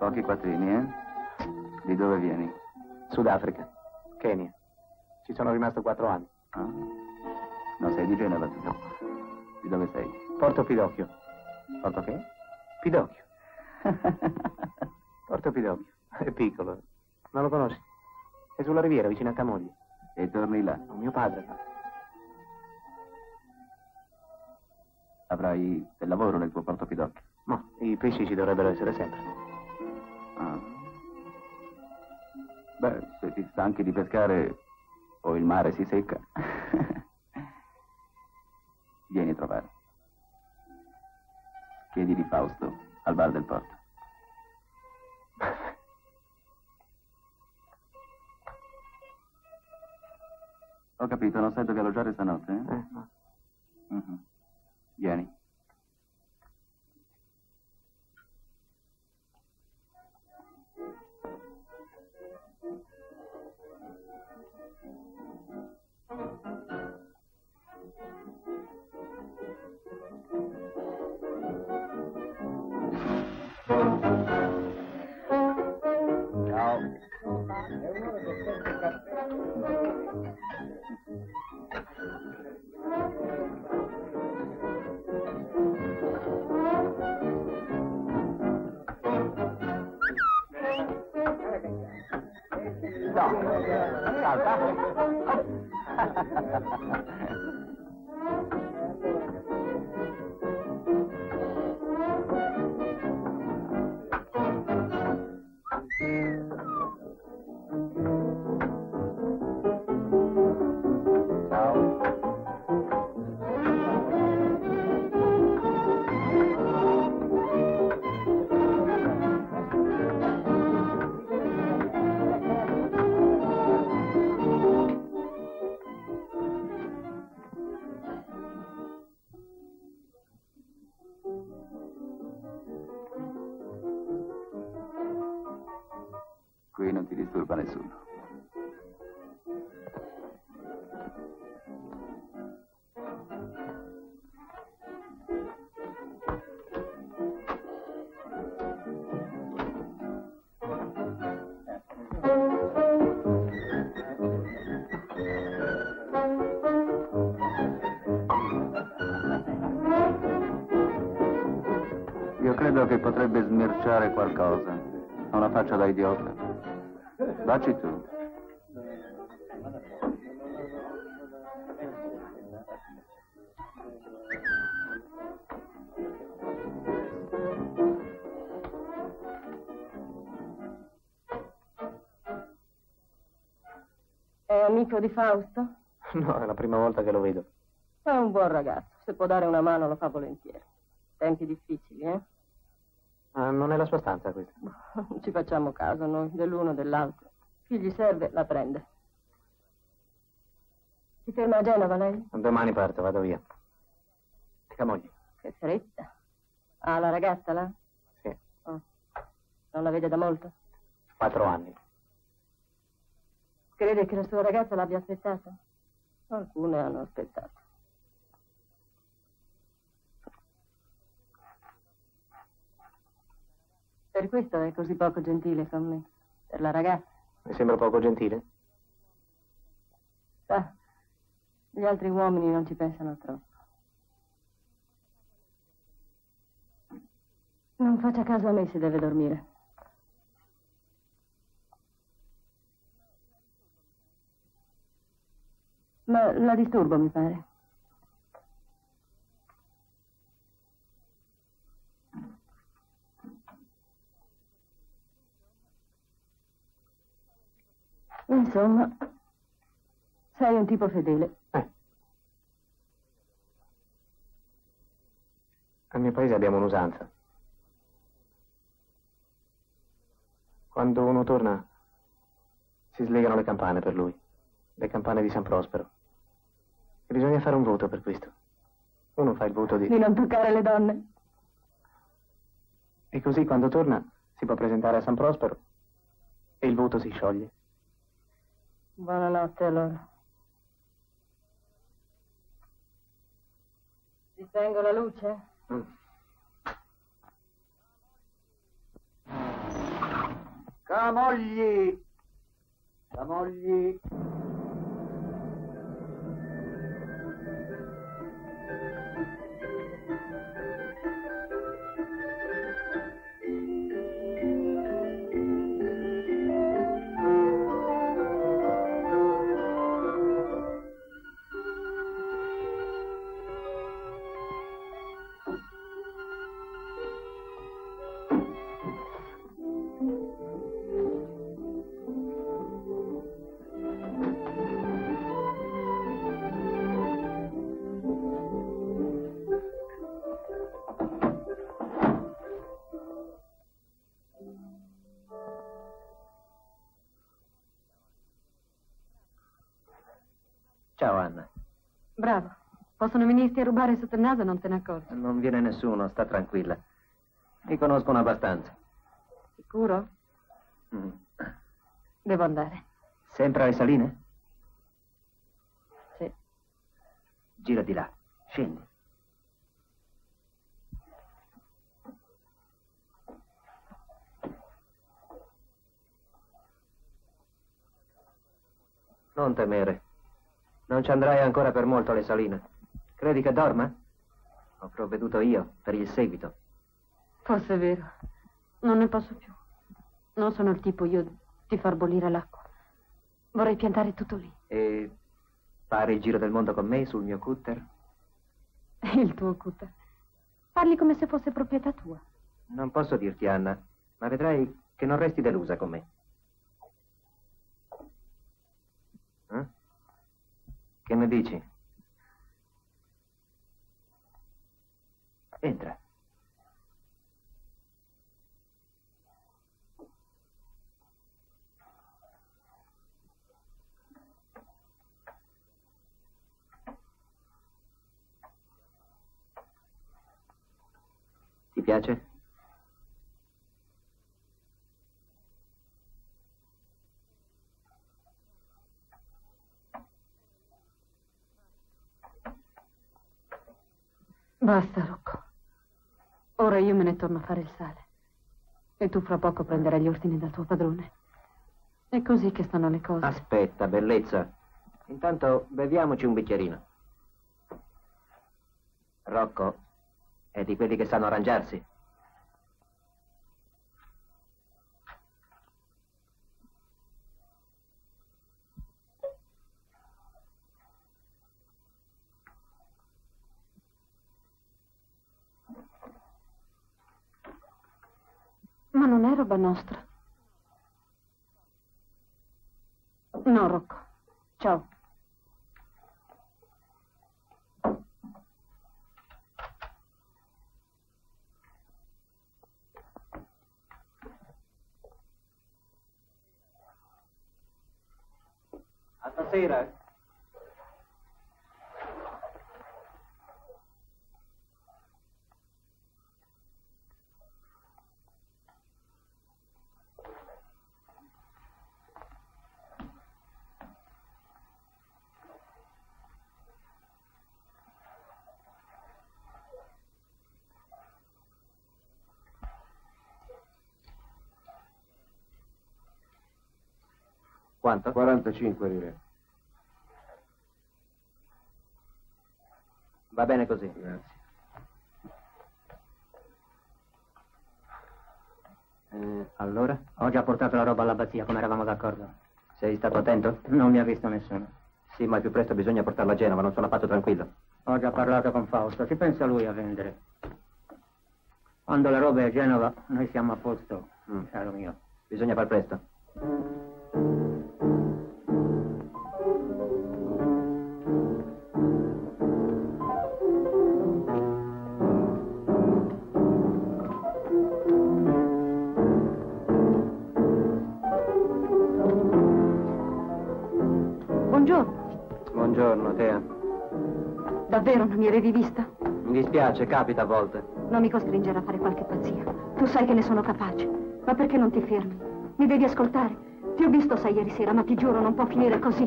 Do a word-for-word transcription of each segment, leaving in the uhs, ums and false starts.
Pochi quattrini, eh? Di dove vieni? Sudafrica, Kenya. Ci sono rimasto quattro anni. Ah? Non sei di Genova, tu? No. Di dove sei? Porto Pidocchio. Porto che? Pidocchio. Porto Pidocchio. È piccolo. Non lo conosci? È sulla riviera, vicino a Camogli. E torni là? No, mio padre. Avrai del lavoro nel tuo Porto Pidocchio? No, i pesci ci dovrebbero essere sempre. Ah. Beh, se ti stanchi di pescare o il mare si secca, vieni a trovare. Chiedi di Fausto al bar del porto. Ho capito, non sai dove alloggiare stanotte? Eh? Eh, no. Mm-hmm. Vieni. Ciao. No, salta. Qui non ti disturba nessuno. Io credo che potrebbe smerciare qualcosa. Ha una faccia da idiota. Vacci tu. È amico di Fausto? No, è la prima volta che lo vedo. È un buon ragazzo. Se può dare una mano lo fa volentieri. Tempi difficili, eh? Ma non è la sua stanza questa? Non ci facciamo caso noi, dell'uno o dell'altro. Chi gli serve, la prende. Si ferma a Genova, lei? Domani parto, vado via. E Camogli? Che fretta. Ha la ragazza là? Sì. Oh. Non la vede da molto? Quattro anni. Crede che la sua ragazza l'abbia aspettato? Alcune hanno aspettato. Per questo è così poco gentile con me. Per la ragazza. Mi sembra poco gentile? Sa, gli altri uomini non ci pensano troppo. Non faccia caso a me se deve dormire. Ma la disturbo, mi pare. Insomma, sei un tipo fedele. Eh. Al mio paese abbiamo un'usanza. Quando uno torna, si slegano le campane per lui. Le campane di San Prospero. E bisogna fare un voto per questo. Uno fa il voto di... Di non toccare le donne. E così quando torna si può presentare a San Prospero e il voto si scioglie. Buonanotte allora. Ti spengo la luce? Mm. Camogli! Camogli! Ciao, Anna. Bravo. Possono venirti a rubare sotto il naso e non te ne accorgi. Non viene nessuno, sta tranquilla. Mi conoscono abbastanza. Sicuro? Mm. Devo andare. Sempre alle Saline? Sì. Gira di là. Scendi. Non temere. Non ci andrai ancora per molto alle Saline. Credi che dorma? Ho provveduto io per il seguito. Forse è vero. Non ne posso più. Non sono il tipo io di far bollire l'acqua. Vorrei piantare tutto lì. E fare il giro del mondo con me sul mio cutter? Il tuo cutter. Parli come se fosse proprietà tua. Non posso dirti, Anna, ma vedrai che non resti delusa con me. Eh? Che ne dici? Entra. Ti piace? Basta, Rocco. Ora io me ne torno a fare il sale. E tu fra poco prenderai gli ordini dal tuo padrone. È così che stanno le cose. Aspetta, bellezza. Intanto beviamoci un bicchierino. Rocco è di quelli che sanno arrangiarsi. Ma non è roba nostra. No, Rocco. Ciao. A stasera. Quanto? quarantacinque lire. Va bene così. Grazie. Eh, allora? Ho già portato la roba all'abbazia, come eravamo d'accordo. Sei stato attento? Non mi ha visto nessuno. Sì, ma più presto bisogna portarla a Genova, non sono affatto tranquillo. Ho già parlato con Fausto, ci pensa lui a vendere. Quando la roba è a Genova, noi siamo a posto, Mm. caro mio. Bisogna far presto. Buongiorno. Buongiorno, Tea. Davvero non mi avevi vista? Mi dispiace, capita a volte. Non mi costringere a fare qualche pazzia. Tu sai che ne sono capace. Ma perché non ti fermi? Mi devi ascoltare. Ti ho visto sai ieri sera, ma ti giuro non può finire così.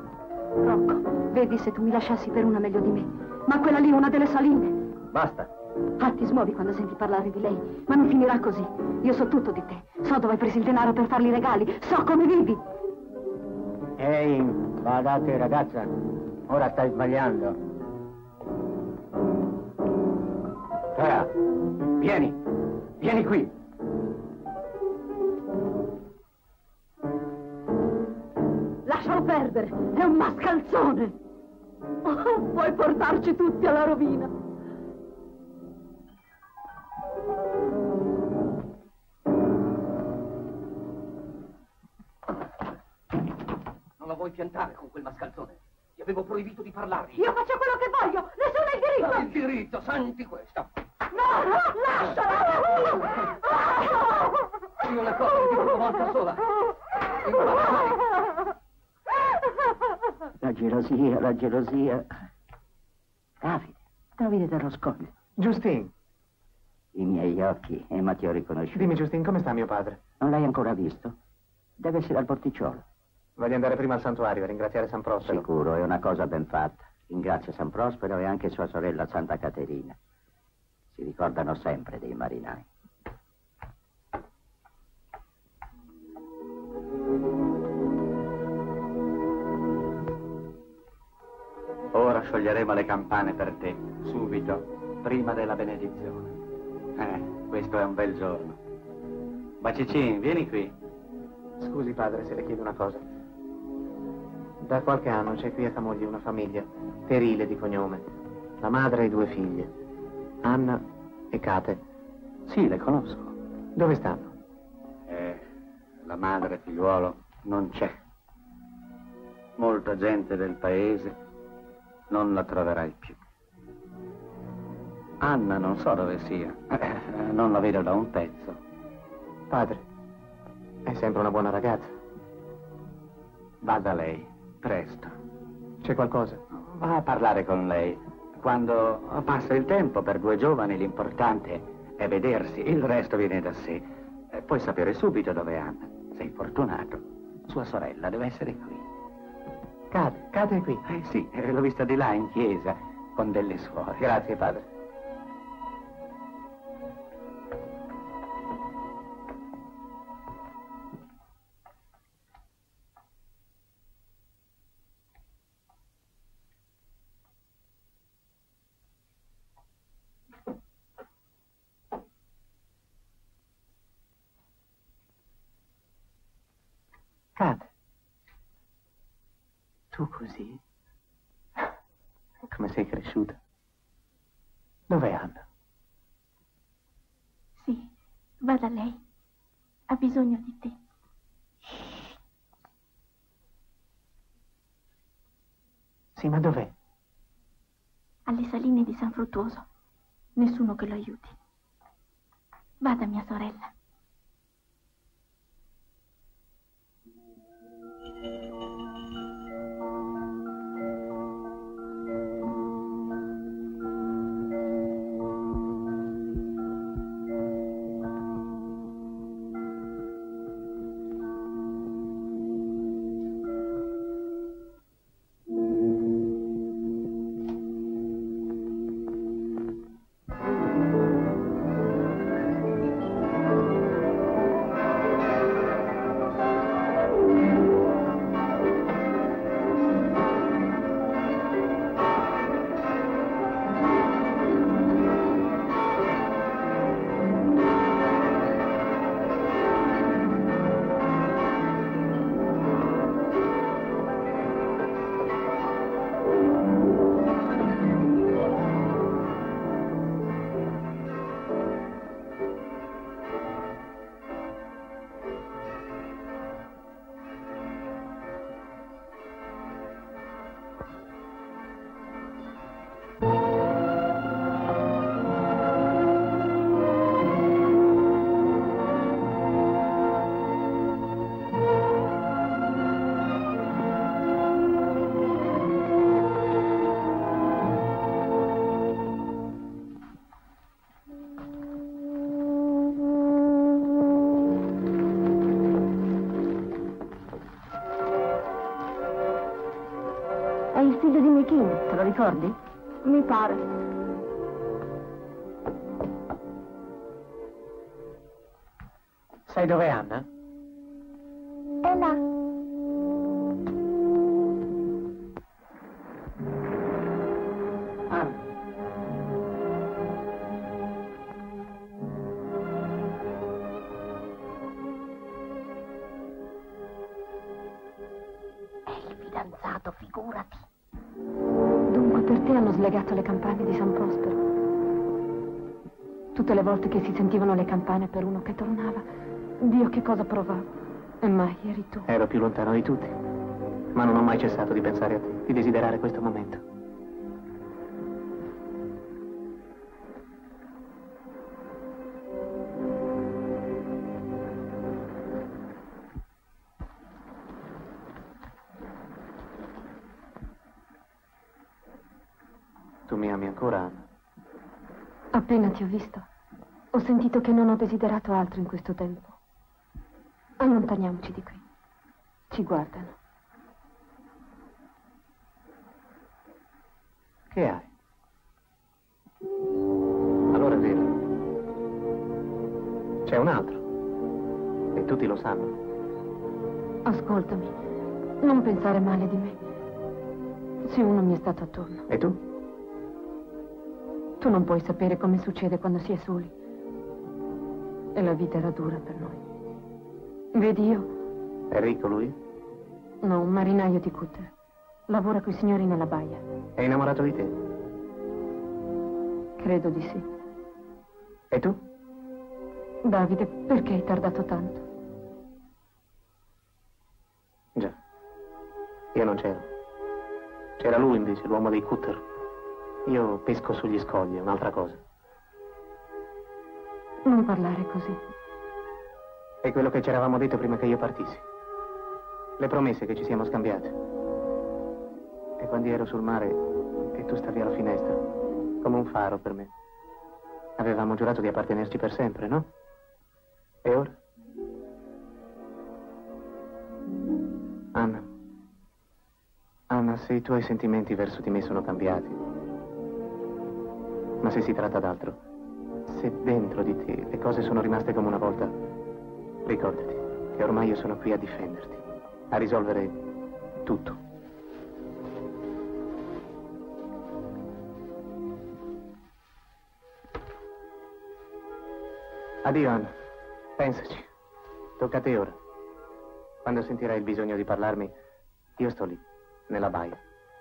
Rocco, vedi se tu mi lasciassi per una meglio di me. Ma quella lì è una delle Saline. Basta. Ah, ti smuovi quando senti parlare di lei, ma non finirà così. Io so tutto di te. So dove hai preso il denaro per fargli i regali. So come vivi. Ehi, badate ragazza, ora stai sbagliando. Tea, vieni, vieni qui. Lascialo perdere, è un mascalzone. Oh, vuoi portarci tutti alla rovina. Non la vuoi piantare con quel mascalzone? Ti avevo proibito di parlargli. Io faccio quello che voglio, nessuno ha il diritto. Hai il diritto, senti questa. No, no, lasciala. Io una cosa ti dico una volta sola. Imparerai. La gelosia, la gelosia. Davide, Davide dello Scoglio. Giustin, I miei occhi, e ma ti ho riconosciuto. dimmi Giustin, come sta mio padre? Non l'hai ancora visto? Deve essere al porticciolo. Voglio andare prima al santuario a ringraziare San Prospero. Sicuro, è una cosa ben fatta. Ringrazio San Prospero e anche sua sorella Santa Caterina. Si ricordano sempre dei marinai. Ora scioglieremo le campane per te, subito, prima della benedizione. Eh, questo è un bel giorno. Bacicin, vieni qui. Scusi padre se le chiedo una cosa. Da qualche anno c'è qui a Camogli una famiglia, Terile di cognome. La madre e due figlie, Anna e Kate. Sì, le conosco. Dove stanno? Eh, la madre, figliuolo, non c'è. Molta gente del paese non la troverai più. Anna non so dove sia, eh, non la vedo da un pezzo. Padre, è sempre una buona ragazza. Vada lei, presto. C'è qualcosa? Va a parlare con lei. Quando passa il tempo per due giovani l'importante è vedersi, il resto viene da sé. Eh, puoi sapere subito dove è Anna. Sei fortunato. Sua sorella deve essere qui. Kate, Kate è qui. Eh sì, eh, l'ho vista di là in chiesa con delle suore. Grazie padre. Kate. Tu così? Come sei cresciuta? Dov'è Anna? Sì, vada lei. Ha bisogno di te. Sì, ma dov'è? Alle saline di San Fruttuoso. Nessuno che lo aiuti. Vada, mia sorella. È il figlio di Michino, te lo ricordi? Mi pare. Sai dov'è Anna? È là. Anna. È il fidanzato, figurati. Dunque per te hanno slegato le campane di San Prospero. Tutte le volte che si sentivano le campane per uno che tornava, Dio che cosa provavo. E mai eri tu. Ero più lontano di tutti, ma non ho mai cessato di pensare a te, di desiderare questo momento. Tu mi ami ancora, Anna? Appena ti ho visto, ho sentito che non ho desiderato altro in questo tempo. Allontaniamoci di qui. Ci guardano. Che hai? Allora è vero. C'è un altro. E tutti lo sanno. Ascoltami, non pensare male di me. Se uno mi è stato attorno. E tu? Tu non puoi sapere come succede quando si è soli. E la vita era dura per noi. Vedi io? È ricco lui? No, un marinaio di cutter. Lavora coi signori nella baia. È innamorato di te? Credo di sì. E tu? Davide, perché hai tardato tanto? Già. Io non c'ero. C'era lui invece, l'uomo dei cutter. Io pesco sugli scogli, è un'altra cosa. Non parlare così. È quello che ci eravamo detto prima che io partissi. Le promesse che ci siamo scambiate. E quando ero sul mare e tu stavi alla finestra, come un faro per me. Avevamo giurato di appartenerci per sempre, no? E ora? Anna. Anna, se i tuoi sentimenti verso di me sono cambiati, ma se si tratta d'altro, se dentro di te le cose sono rimaste come una volta, ricordati che ormai io sono qui a difenderti, a risolvere tutto. Addio, Anna. Pensaci. Tocca a te ora. Quando sentirai il bisogno di parlarmi, io sto lì, nella baia.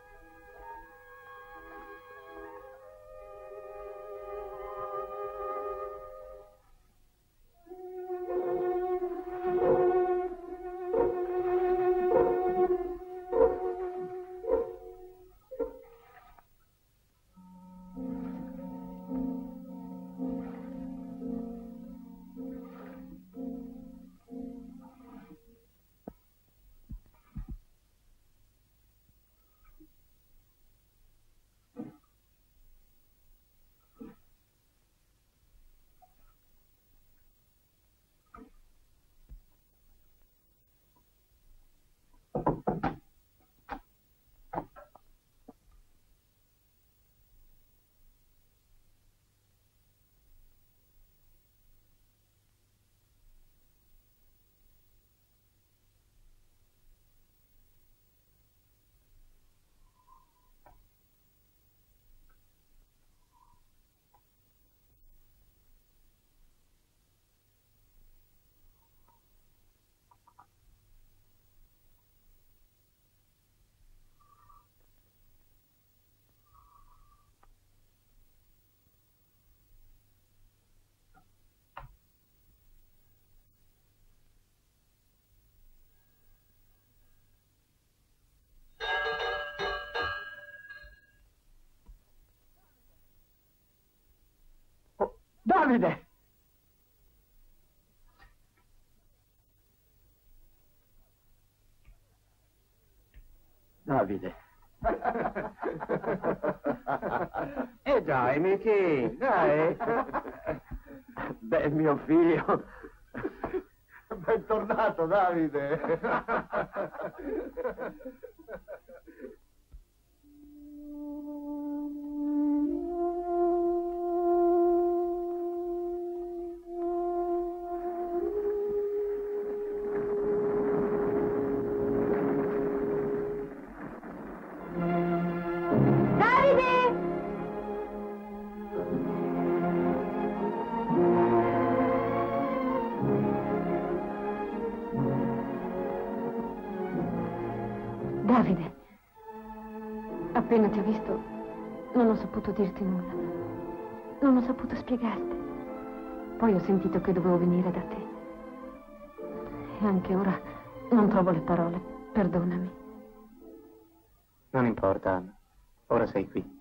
Davide! Davide. E dai, Michi, dai. Beh, mio figlio. Bentornato, Davide. Davide, appena ti ho visto non ho saputo dirti nulla. Non ho saputo spiegarti. Poi ho sentito che dovevo venire da te. E anche ora non trovo le parole. Perdonami. Non importa, Anna. Ora sei qui.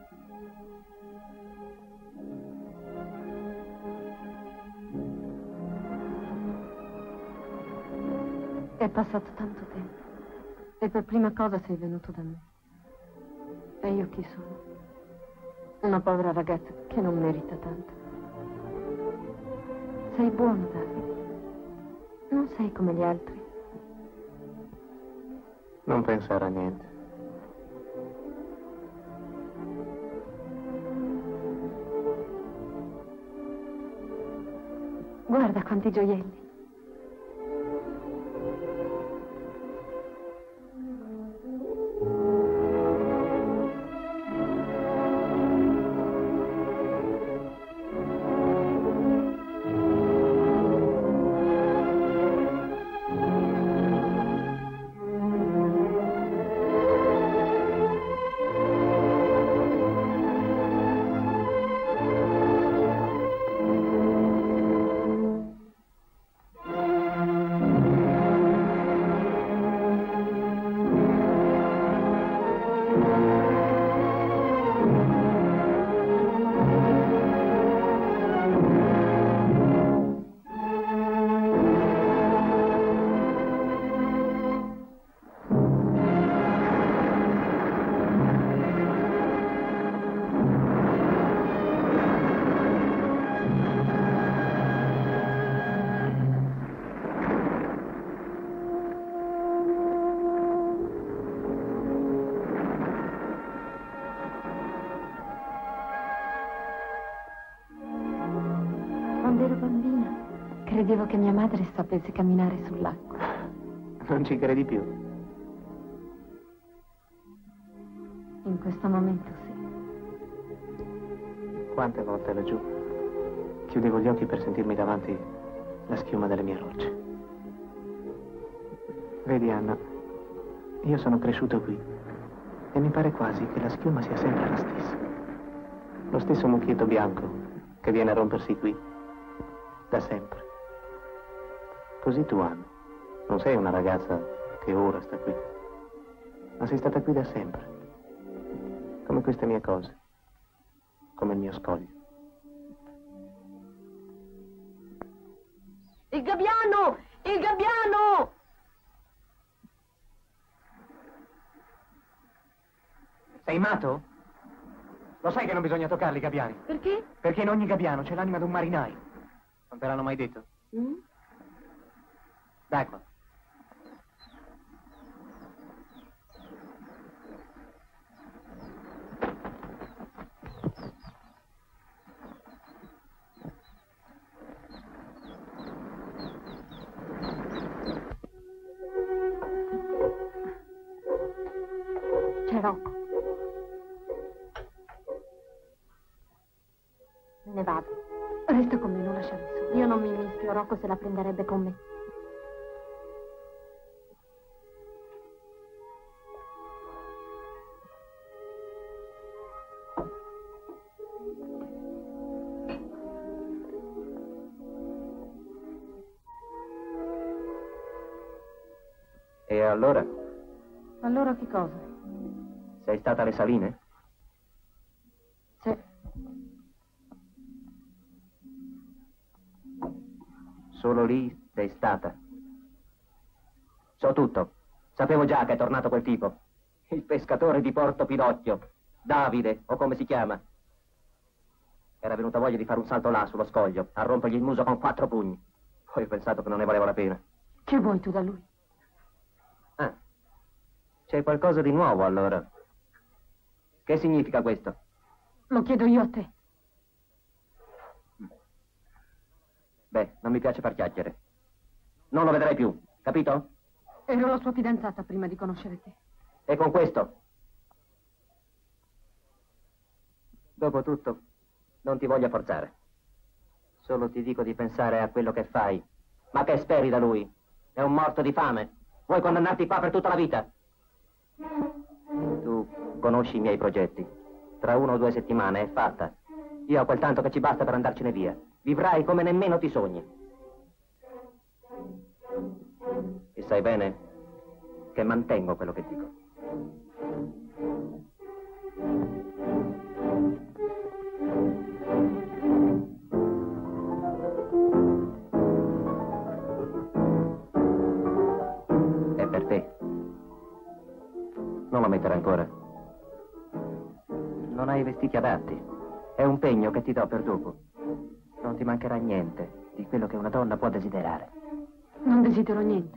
È passato tanto tempo. E per prima cosa sei venuto da me. E io chi sono? Una povera ragazza che non merita tanto. Sei buono, Davide. Non sei come gli altri. Non pensare a niente. Guarda quanti gioielli. Quando ero bambina, credevo che mia madre sapesse camminare sull'acqua. Non ci credi più? In questo momento sì. Quante volte laggiù chiudevo gli occhi per sentirmi davanti la schiuma delle mie rocce. Vedi, Anna, io sono cresciuto qui e mi pare quasi che la schiuma sia sempre la stessa. Lo stesso mucchietto bianco che viene a rompersi qui da sempre. Così tu, Anna, non sei una ragazza che ora sta qui, ma sei stata qui da sempre, come queste mie cose, come il mio scoglio. Il gabbiano! Il gabbiano! Sei matto? Lo sai che non bisogna toccarli i gabbiani? Perché? Perché in ogni gabbiano c'è l'anima di un marinaio. Non te l'hanno mai detto? Mm? Dai qua. C'è Rocco. Me ne vado. Resta con me, non lasciarmi solo. Io non mi mischio, Rocco se la prenderebbe con me. E allora? Allora che cosa? Sei stata alle Saline? Sì. Solo lì sei stata. So tutto. Sapevo già che è tornato quel tipo. Il pescatore di Porto Pinocchio. Davide, o come si chiama. Era venuta voglia di fare un salto là, sullo scoglio, a rompergli il muso con quattro pugni. Poi ho pensato che non ne valeva la pena. Che vuoi tu da lui? Ah, c'è qualcosa di nuovo allora. Che significa questo? Lo chiedo io a te. Beh, non mi piace far chiacchiere. Non lo vedrai più, capito? Ero la sua fidanzata prima di conoscere te. E con questo? Dopotutto, non ti voglio forzare. Solo ti dico di pensare a quello che fai. Ma che speri da lui? È un morto di fame. Vuoi condannarti qua per tutta la vita? Tu conosci i miei progetti. Tra una o due settimane è fatta. Io ho quel tanto che ci basta per andarcene via. Vivrai come nemmeno ti sogni. E sai bene che mantengo quello che dico. È per te. Non lo mettere ancora. Non hai i vestiti adatti. È un pegno che ti do per dopo. Non ti mancherà niente di quello che una donna può desiderare. Non desidero niente.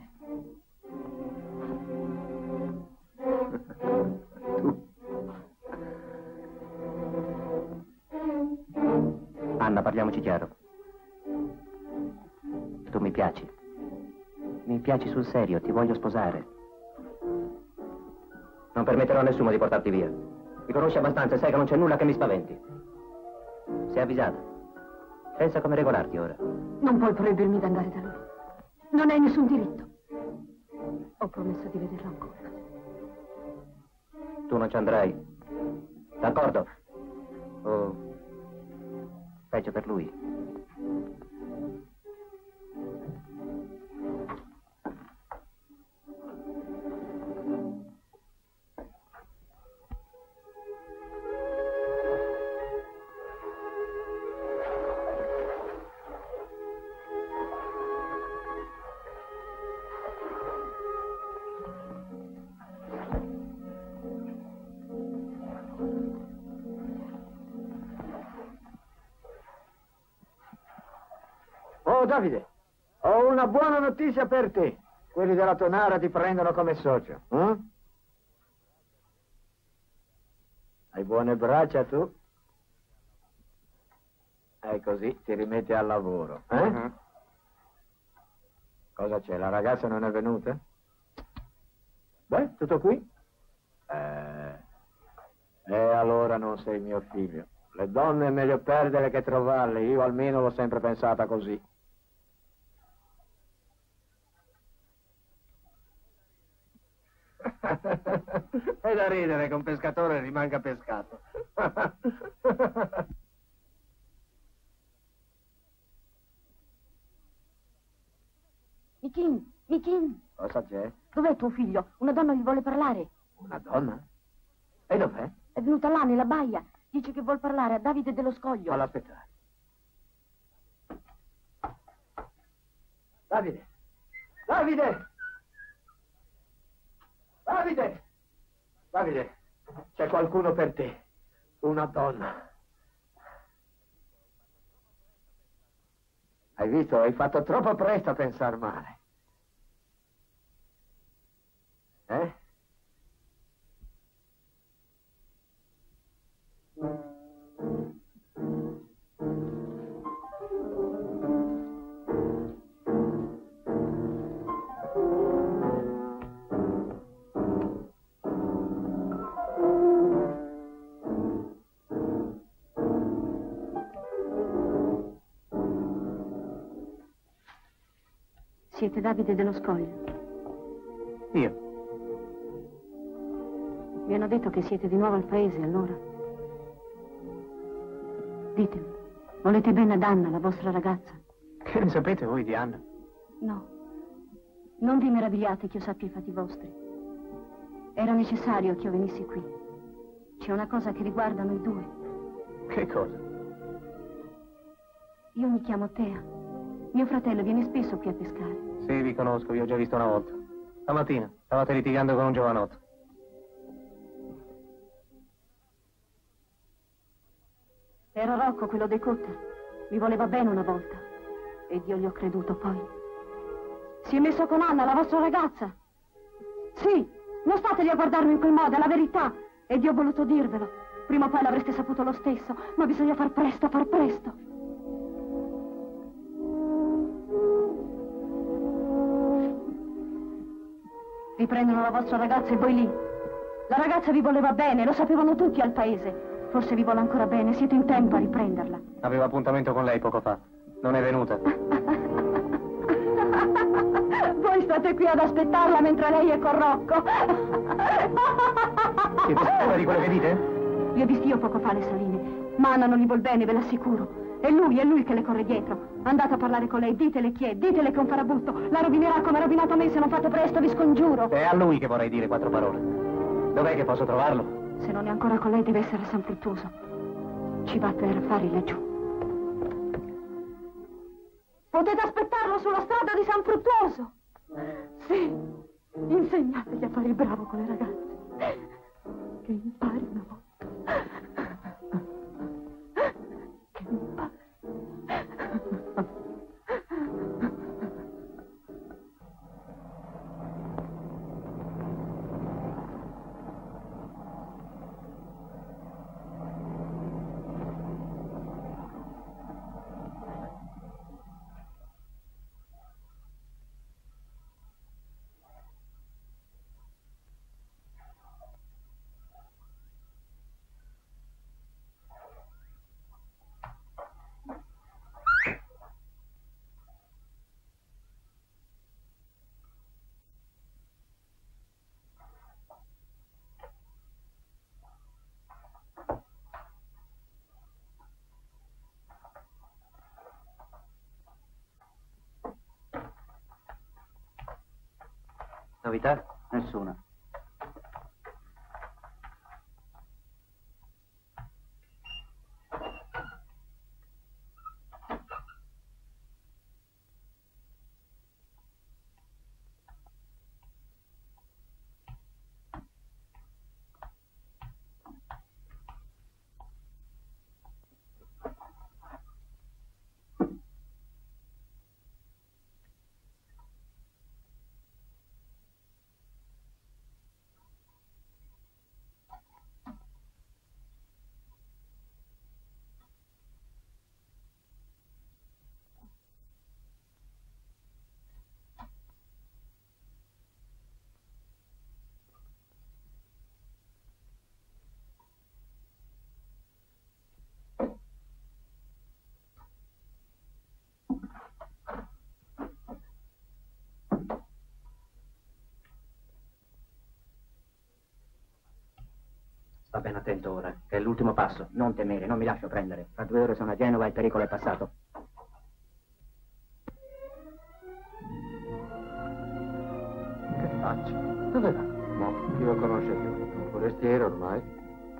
Tu. Anna, parliamoci chiaro. Tu mi piaci. Mi piaci sul serio, ti voglio sposare. Non permetterò a nessuno di portarti via. Mi conosci abbastanza e sai che non c'è nulla che mi spaventi. Sei avvisata. Pensa come regolarti ora. Non puoi proibirmi di andare da lui. Non hai nessun diritto. Ho promesso di vederlo ancora. Tu non ci andrai. D'accordo? O peggio per lui. Oh, Davide, ho una buona notizia per te. Quelli della Tonara ti prendono come socio. Eh? Hai buone braccia tu? E così ti rimetti al lavoro. Eh? Uh-huh. Cosa c'è? La ragazza non è venuta? Beh, tutto qui? Eh, e allora non sei mio figlio. Le donne è meglio perderle che trovarle. Io almeno l'ho sempre pensata così. È da ridere che un pescatore rimanga pescato. Michin, Michin. Cosa c'è? Dov'è tuo figlio? Una donna gli vuole parlare. Una donna? E dov'è? È venuta là nella baia. Dice che vuol parlare a Davide dello Scoglio. Falla aspettare. Davide! Davide! Davide! Davide, c'è qualcuno per te. Una donna. Hai visto? Hai fatto troppo presto a pensare male. Eh? Siete Davide dello Scoglio? Io? Mi hanno detto che siete di nuovo al paese, allora. Ditemi, volete bene ad Anna, la vostra ragazza? Che ne sapete voi di Anna? No, non vi meravigliate che io sappia i fatti vostri. Era necessario che io venissi qui. C'è una cosa che riguarda noi due. Che cosa? Io mi chiamo Tea. Mio fratello viene spesso qui a pescare. Sì, vi conosco, vi ho già visto una volta. Stamattina stavate litigando con un giovanotto. Era Rocco, quello dei Cotter. Mi voleva bene una volta. Ed io gli ho creduto poi. Si è messo con Anna, la vostra ragazza. Sì, non state lì a guardarmi in quel modo, è la verità. Ed io ho voluto dirvelo. Prima o poi l'avreste saputo lo stesso, ma bisogna far presto, far presto. Vi prendono la vostra ragazza e voi lì. La ragazza vi voleva bene, lo sapevano tutti al paese. Forse vi vuole ancora bene, siete in tempo a riprenderla. Avevo appuntamento con lei poco fa. Non è venuta. Voi state state qui ad aspettarla mentre lei è con Rocco. Siete sicura di quello che dite? Vi ho visti io poco fa le Saline, ma Anna non gli vuol bene, ve l'assicuro. È lui, è lui che le corre dietro. Andate a parlare con lei, ditele chi è, ditele che è un farabutto. La rovinerà come ha rovinato me, se non fate presto, vi scongiuro. È a lui che vorrei dire quattro parole. Dov'è che posso trovarlo? Se non è ancora con lei, deve essere a San Fruttuoso. Ci va per affari laggiù. Potete aspettarlo sulla strada di San Fruttuoso? Sì, insegnategli a fare il bravo con le ragazze. Che impari una volta. Che impari. Novità? Nessuna. Sta ben attento ora, che è l'ultimo passo. Non temere, non mi lascio prendere. Fra due ore sono a Genova e il pericolo è passato. Che faccio? Dove va? No, chi lo conosce più? Un forestiere ormai.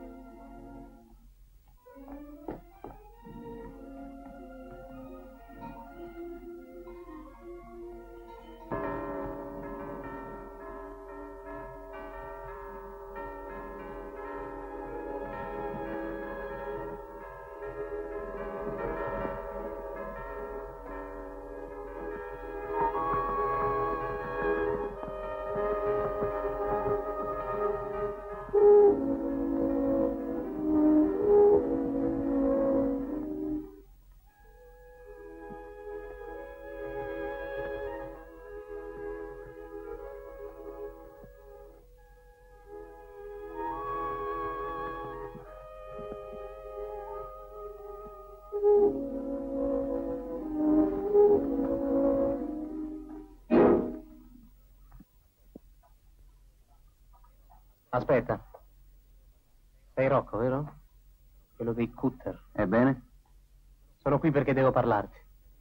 Aspetta. Sei Rocco, vero? Quello dei cutter. Ebbene? Sono qui perché devo parlarti.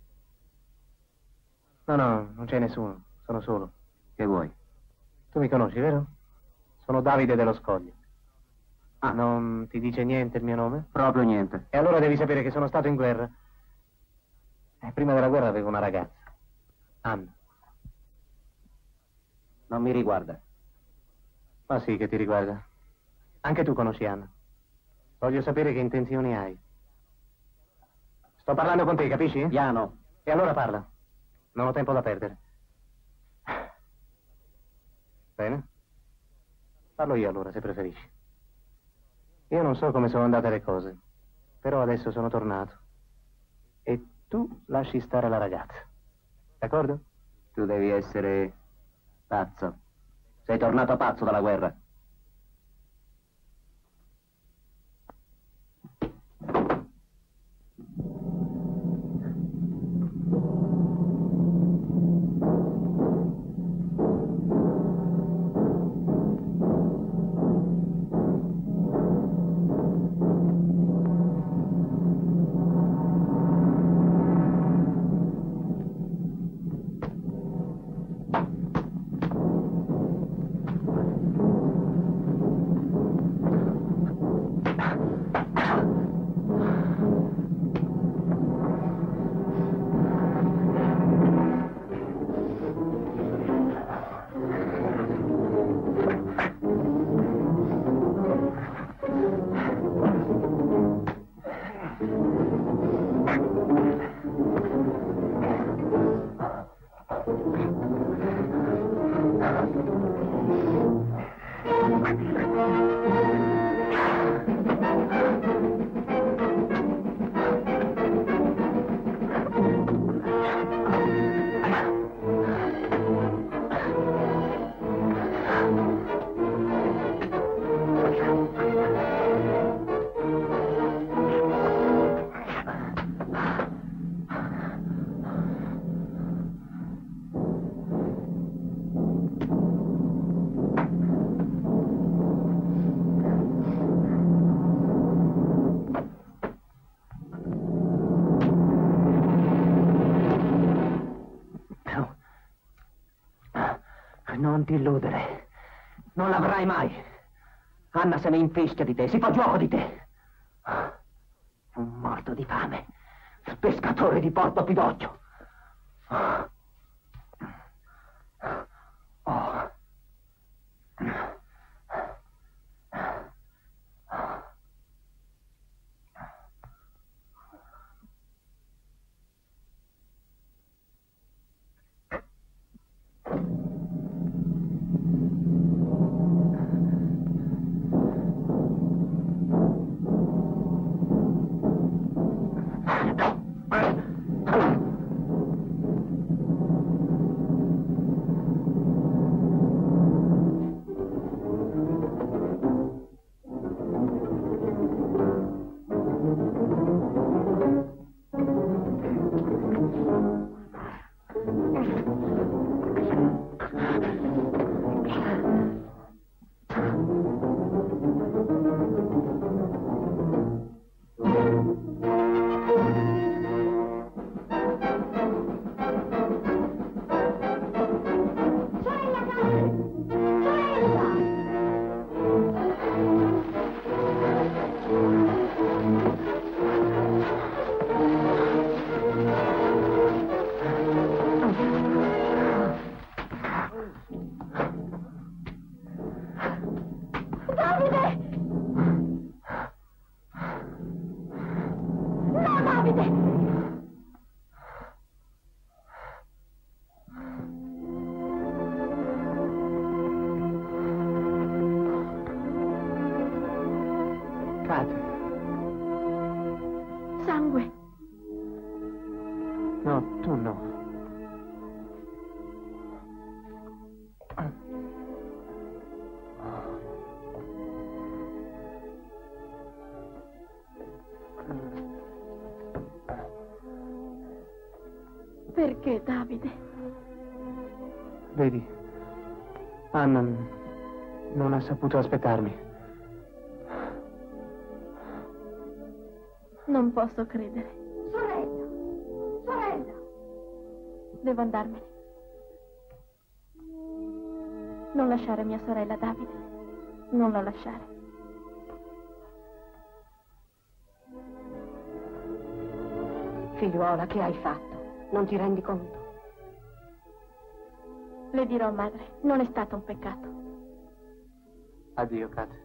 No, no, non c'è nessuno. Sono solo. Che vuoi? Tu mi conosci, vero? Sono Davide dello Scoglio. Ah, non ti dice niente il mio nome? Proprio niente. E allora devi sapere che sono stato in guerra. E prima della guerra avevo una ragazza. Anna. Non mi riguarda. Ma sì che ti riguarda. Anche tu conosci Anna. Voglio sapere che intenzioni hai. Sto parlando con te, capisci? Piano. E allora parla. Non ho tempo da perdere. Bene? Parlo io allora, se preferisci. Io non so come sono andate le cose, però adesso sono tornato. E tu lasci stare la ragazza. D'accordo? Tu devi essere pazzo. Sei tornato pazzo dalla guerra. Non ti illudere. Non l'avrai mai. Anna se ne infischia di te, si fa gioco di te. Un morto di fame. Pescatore di Porto Pidocchio. Oh. Sangue. No, tu no. Perché, Davide? Vedi, Anna non ha saputo aspettarmi. Non posso credere. Sorella! Sorella! Devo andarmene. Non lasciare mia sorella, Davide. Non la lasciare. Figliuola, che hai fatto? Non ti rendi conto? Le dirò, madre, non è stato un peccato. Addio, Kate.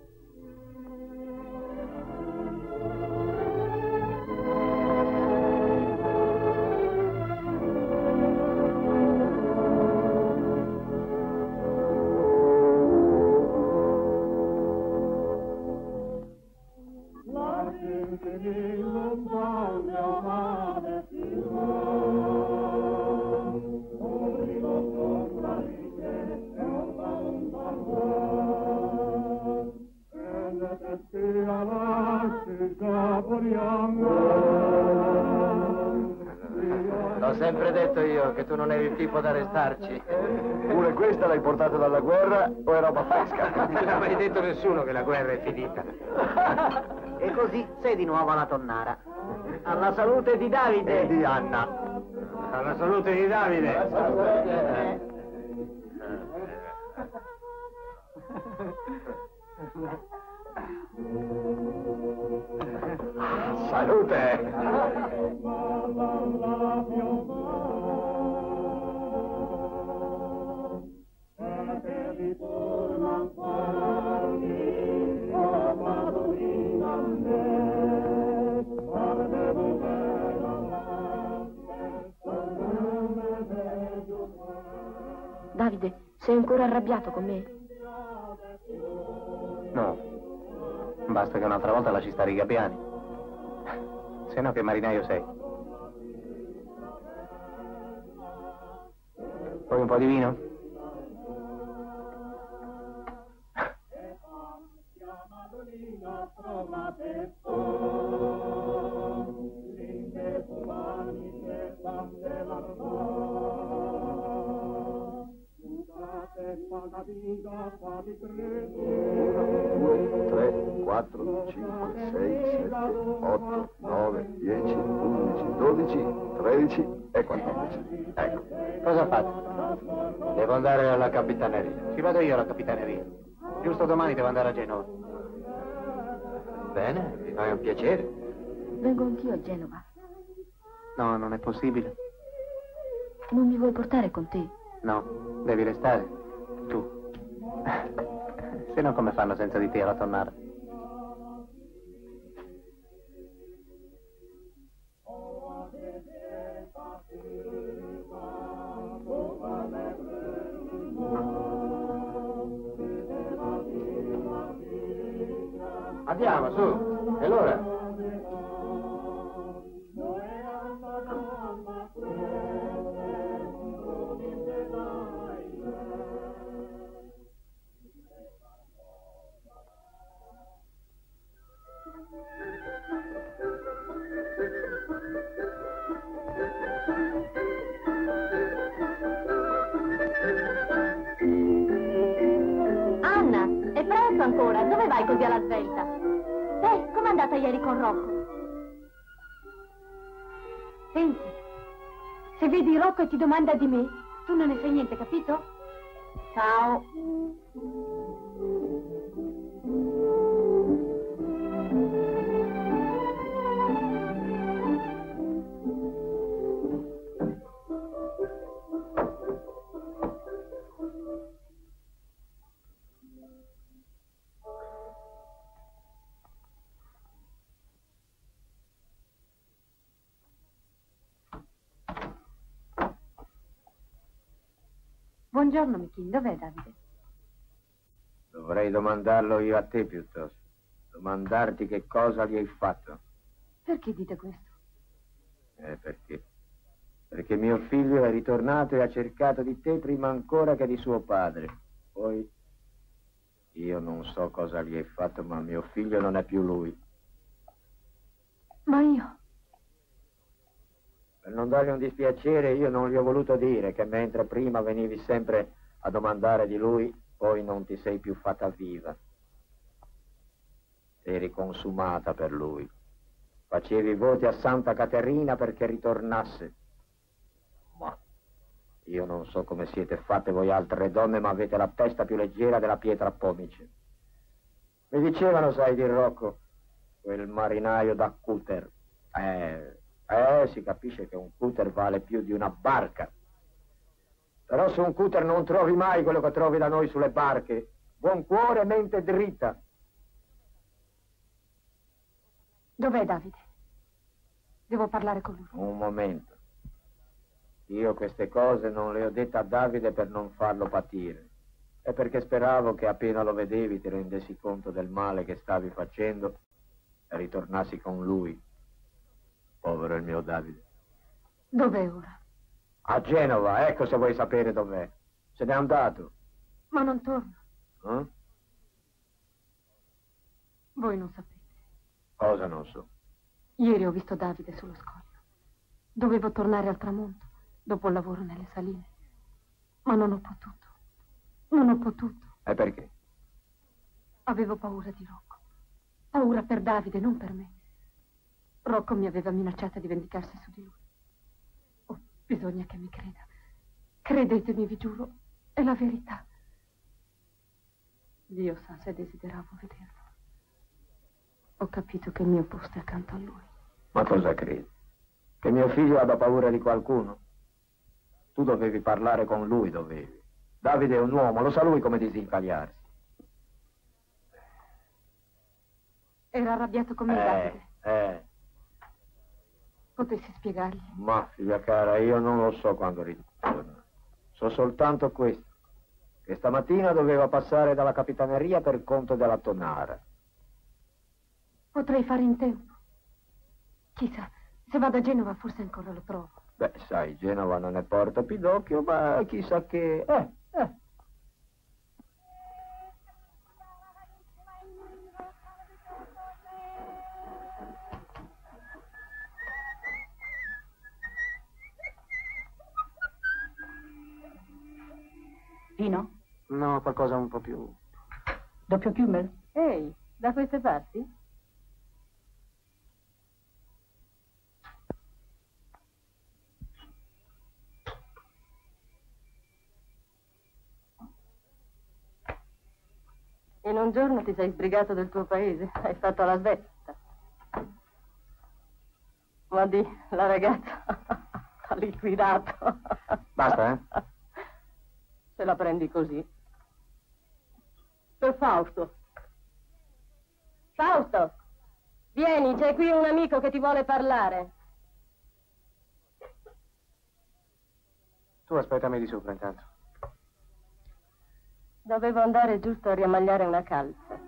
L'ho sempre detto io che tu non eri il tipo da restarci. Pure questa l'hai portata dalla guerra o è roba fresca? Non ha mai detto nessuno che la guerra è finita. E così sei di nuovo alla tonnara. Alla salute di Davide. E di Anna. Alla salute di Davide. Salute! Davide, sei ancora arrabbiato con me? No. Basta che un'altra volta lasci stare i gabbiani. Se no che marinaio sei. Vuoi un po' di vino? due, tre, quattro, cinque, sei, sette, otto, nove, dieci, undici, dodici, tredici e quattordici. Ecco. Cosa fate? Devo andare alla capitaneria. Ci vado io alla capitaneria. Giusto domani devo andare a Genova. Bene, mi fai un piacere. Vengo anch'io a Genova. No, non è possibile. Non mi vuoi portare con te? No, devi restare. Tu. Se no come fanno senza di te alla tonnara? Andiamo, su. E l'ora? Anna, è presto ancora. Dove vai così alla svelta? Beh, com'è andata ieri con Rocco? Senti, se vedi Rocco e ti domanda di me, tu non ne sai niente, capito? Ciao. Buongiorno, Michin. Dov'è Davide? Dovrei domandarlo io a te piuttosto. Domandarti che cosa gli hai fatto. Perché dite questo? Eh, perché? Perché mio figlio è ritornato e ha cercato di te prima ancora che di suo padre. Poi io non so cosa gli hai fatto, ma mio figlio non è più lui. Ma io? Per non dargli un dispiacere, io non gli ho voluto dire che mentre prima venivi sempre a domandare di lui, poi non ti sei più fatta viva. Eri consumata per lui. Facevi voti a Santa Caterina perché ritornasse. Ma io non so come siete fatte voi altre donne, ma avete la testa più leggera della pietra pomice. Mi dicevano, sai, di Rocco, quel marinaio da cutter. Eh... Eh, si capisce che un cutter vale più di una barca. Però su un cutter non trovi mai quello che trovi da noi sulle barche. Buon cuore e mente dritta. Dov'è Davide? Devo parlare con lui. Un momento. Io queste cose non le ho dette a Davide per non farlo patire. È perché speravo che appena lo vedevi ti rendessi conto del male che stavi facendo e ritornassi con lui. Povero il mio Davide. Dov'è ora? A Genova, ecco se vuoi sapere dov'è. Se n'è andato. Ma non torna. Eh? Voi non sapete. Cosa non so? Ieri ho visto Davide sullo scoglio. Dovevo tornare al tramonto, dopo il lavoro nelle saline. Ma non ho potuto. Non ho potuto. E perché? Avevo paura di Rocco. Paura per Davide, non per me. Rocco mi aveva minacciata di vendicarsi su di lui. Oh, bisogna che mi creda. Credetemi, vi giuro, è la verità. Dio sa se desideravo vederlo. Ho capito che il mio posto è accanto a lui. Ma cosa credi? Che mio figlio abbia paura di qualcuno? Tu dovevi parlare con lui, dovevi. Davide è un uomo, lo sa lui come disincagliarsi. Era arrabbiato con me, eh, Davide. Eh. Potessi spiegargli. Ma, figlia cara, io non lo so quando ritorna. So soltanto questo. Che stamattina doveva passare dalla capitaneria per conto della tonnara. Potrei fare in tempo. Chissà, se vado a Genova forse ancora lo trovo. Beh, sai, Genova non è Porta Pidocchio, ma chissà che... Eh, eh. Pino, No, qualcosa un po' più... Doppio Kümmel? Ehi, da queste parti? In un giorno ti sei sbrigato del tuo paese, hai fatto la svetta. Ma di, la ragazza ha liquidato. Basta, eh? Se la prendi così. Per Fausto. Fausto, vieni, c'è qui un amico che ti vuole parlare. Tu aspettami di sopra intanto. Dovevo andare giusto a riammagliare una calza.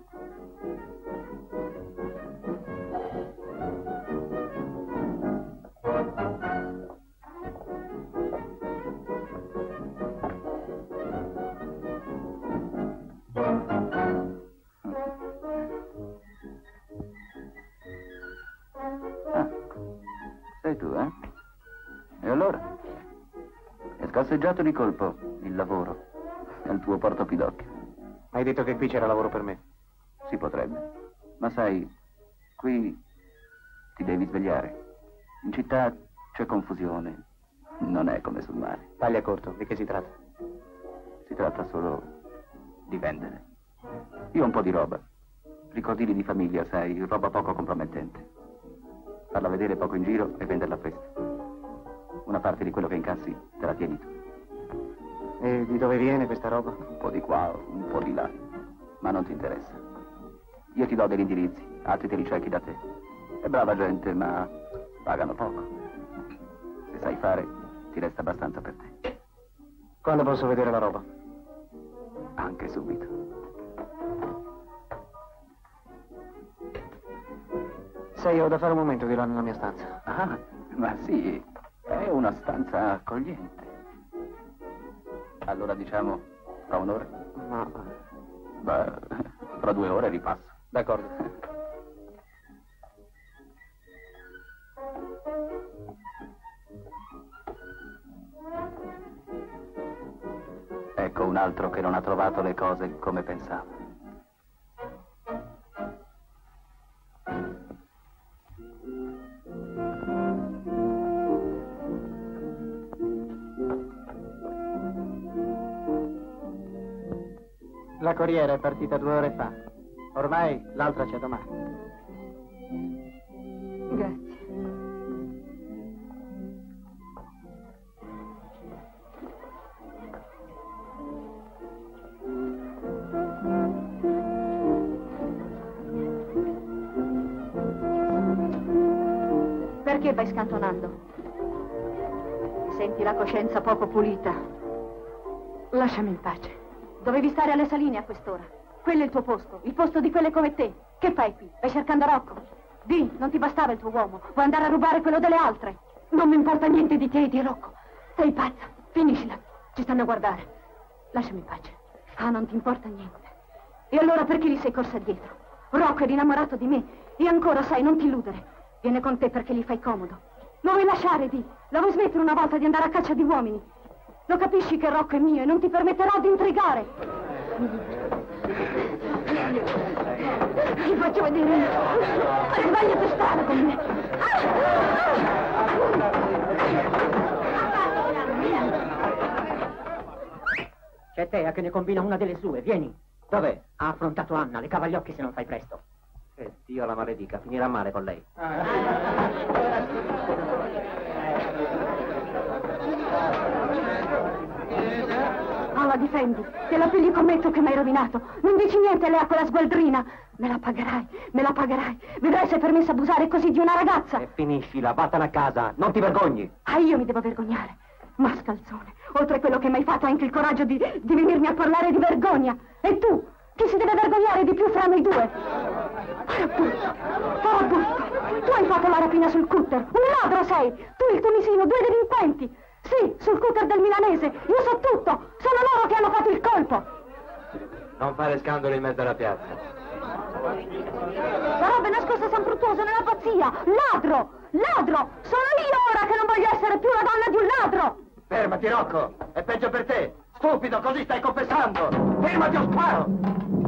Ah, sei tu, eh? E allora? È scarseggiato di colpo il lavoro al tuo portopidocchio. Hai detto che qui c'era lavoro per me. Si potrebbe. Ma sai, qui ti devi svegliare. In città c'è confusione. Non è come sul mare. Taglia corto, di che si tratta? Si tratta solo di vendere. Io ho un po' di roba. Ricordini di famiglia, sai, roba poco compromettente. Farla vedere poco in giro e venderla a fresco. Una parte di quello che incassi te la tieni tu. E di dove viene questa roba? Un po' di qua, un po' di là. Ma non ti interessa. Io ti do degli indirizzi, altri te li cerchi da te. È brava gente, ma pagano poco. Se sai fare, ti resta abbastanza per te. Quando posso vedere la roba? Anche subito. Sai, ho da fare un momento di là nella mia stanza. Ah, ma sì, è una stanza accogliente. Allora diciamo, fra un'ora? No. Beh, fra due ore ripasso. D'accordo. Ecco un altro che non ha trovato le cose come pensava. La corriera è partita due ore fa. Ormai l'altra c'è domani. Grazie. Perché vai scantonando? Senti la coscienza poco pulita. Lasciami in pace. Dovevi stare alle Saline a quest'ora. Quello è il tuo posto, il posto di quelle come te. Che fai qui? Vai cercando Rocco? Di, non ti bastava il tuo uomo. Vuoi andare a rubare quello delle altre? Non mi importa niente di te e di Rocco. Sei pazza. Finiscila. Ci stanno a guardare. Lasciami in pace. Ah, non ti importa niente. E allora perché gli sei corsa dietro? Rocco era innamorato di me. E ancora, sai, non ti illudere. Viene con te perché gli fai comodo. Lo vuoi lasciare, Di? La vuoi smettere una volta di andare a caccia di uomini? Lo capisci che Rocco è mio e non ti permetterò di intrigare. Ti faccio vedere. Sbaglia per stare con me. C'è Tea che ne combina una delle sue, vieni. Dov'è? Ha affrontato Anna, le cava gli occhi se non fai presto. Eh, Dio la maledica, finirà male con lei. Ah, la difendi. Te la pigli con me tu che mi hai rovinato. Non dici niente lei a quella sgualdrina. Me la pagherai, me la pagherai. Vedrai se è permesso abusare così di una ragazza. E finiscila, vattene a casa, non ti vergogni. Ah, io mi devo vergognare. Mascalzone, oltre a quello che mi hai fatto, hai anche il coraggio di, di venirmi a parlare di vergogna. E tu? Chi si deve vergognare di più fra noi due? Farabutto, Farabutto, tu hai fatto la rapina sul cutter. Un ladro sei. Tu, il Tunisino, due delinquenti. Sì, sul cutter del milanese. Io so tutto. Sono loro che hanno fatto il colpo. Non fare scandalo in mezzo alla piazza. Sarebbe nascosto San Fruttuoso nella pazzia. Ladro! Ladro! Sono io ora che non voglio essere più la donna di un ladro! Fermati, Rocco! È peggio per te! stupido, così stai confessando! Fermati o sparo!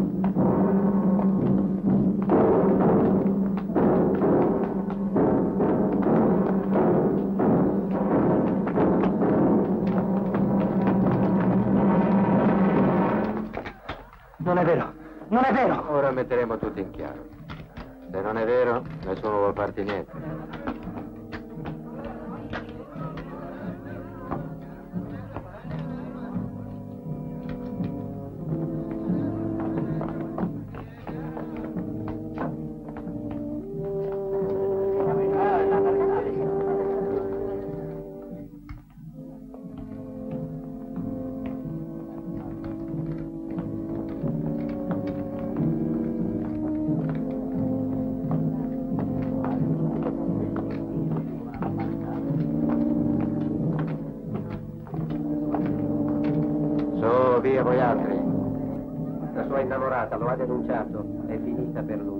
Non è vero, non è vero! Ora metteremo tutti in chiaro. Se non è vero, nessuno vuol farti niente. Via voi altri. La sua innamorata lo ha denunciato. È finita per lui.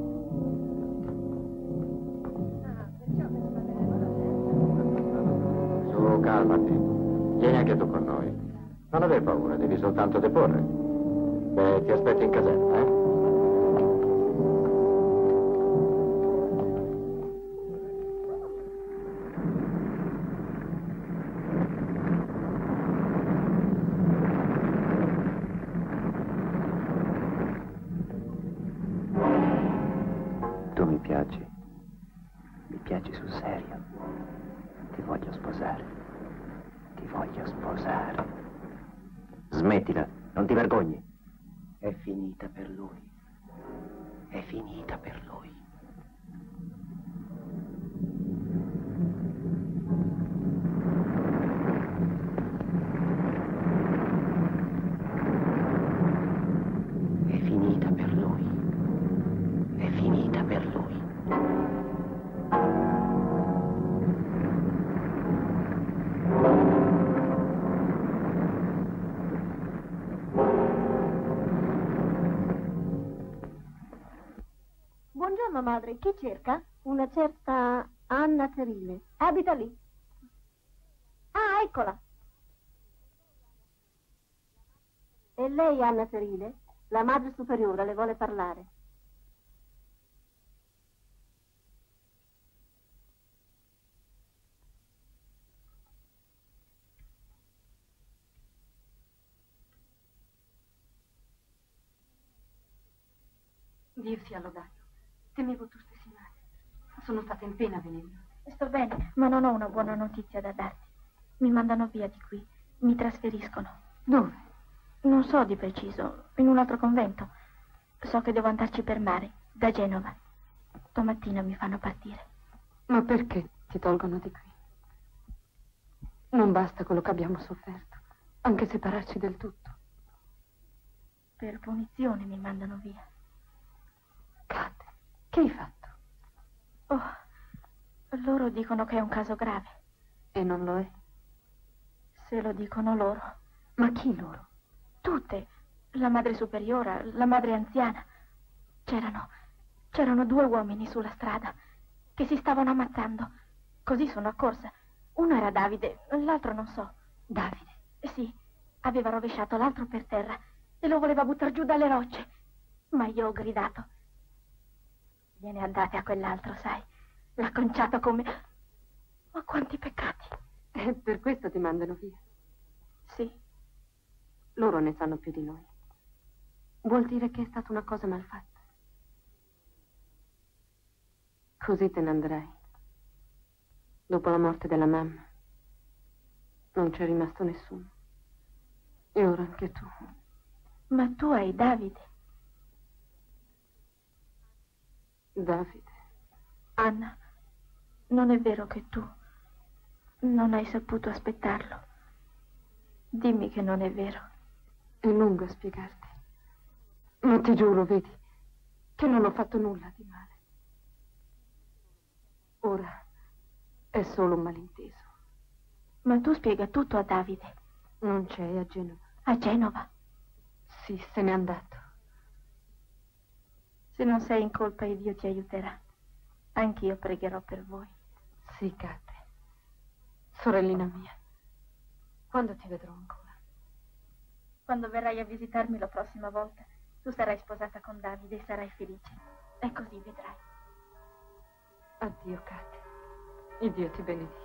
Su, calmati. Vieni anche tu con noi. Non aver paura, devi soltanto deporre. Beh, ti aspetto in casetta, eh? Tu mi piaci, mi piaci sul serio. Ti voglio sposare, ti voglio sposare. Smettila, non ti vergogni. È finita per lui, è finita per lui. È finita per lui. È finita per lui. Buongiorno, madre. Chi cerca? Una certa Anna Terile. Abita lì. Ah, eccola. E lei, Anna Terile? La madre superiore le vuole parlare. Dio sia lodato. Temevo tu stessi male. Sono stata in pena venendo. Sto bene, ma non ho una buona notizia da darti. Mi mandano via di qui. Mi trasferiscono. Dove? Non so di preciso. In un altro convento. So che devo andarci per mare, da Genova. Domattina mi fanno partire. Ma perché ti tolgono di qui? Non basta quello che abbiamo sofferto. Anche separarci del tutto. Per punizione mi mandano via. Kate, che hai fatto? Oh, loro dicono che è un caso grave. E non lo è? Se lo dicono loro. Ma chi loro? Tutte. La madre superiore, la madre anziana. C'erano, c'erano due uomini sulla strada che si stavano ammazzando. Così sono accorsa. Uno era Davide, l'altro non so. Davide? Sì, aveva rovesciato l'altro per terra e lo voleva buttare giù dalle rocce. Ma io ho gridato. Gliene andate a quell'altro, sai. L'ha conciato come... Ma quanti peccati. E per questo ti mandano via? Sì. Loro ne sanno più di noi. Vuol dire che è stata una cosa mal fatta. Così te ne andrai. Dopo la morte della mamma non c'è rimasto nessuno. E ora anche tu. Ma tu hai Davide. Davide. Anna, non è vero che tu non hai saputo aspettarlo. Dimmi che non è vero. È lungo a spiegarti. Ma ti giuro, vedi, che non ho fatto nulla di male. Ora è solo un malinteso. Ma tu spiega tutto a Davide. Non c'è a Genova. A Genova? Sì, se n'è andato. Se non sei in colpa e Dio ti aiuterà. Anch'io pregherò per voi. Sì, Kate. Sorellina mia, quando ti vedrò ancora? Quando verrai a visitarmi la prossima volta, tu sarai sposata con Davide e sarai felice. E così vedrai. Addio, Katia. Il Dio ti benedica.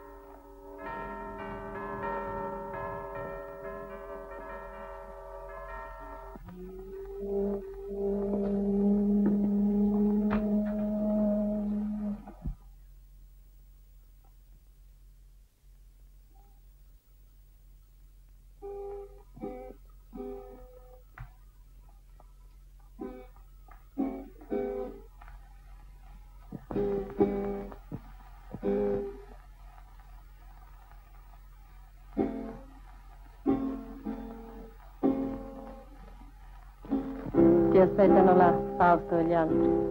Ti aspettano là, Fausto e gli altri.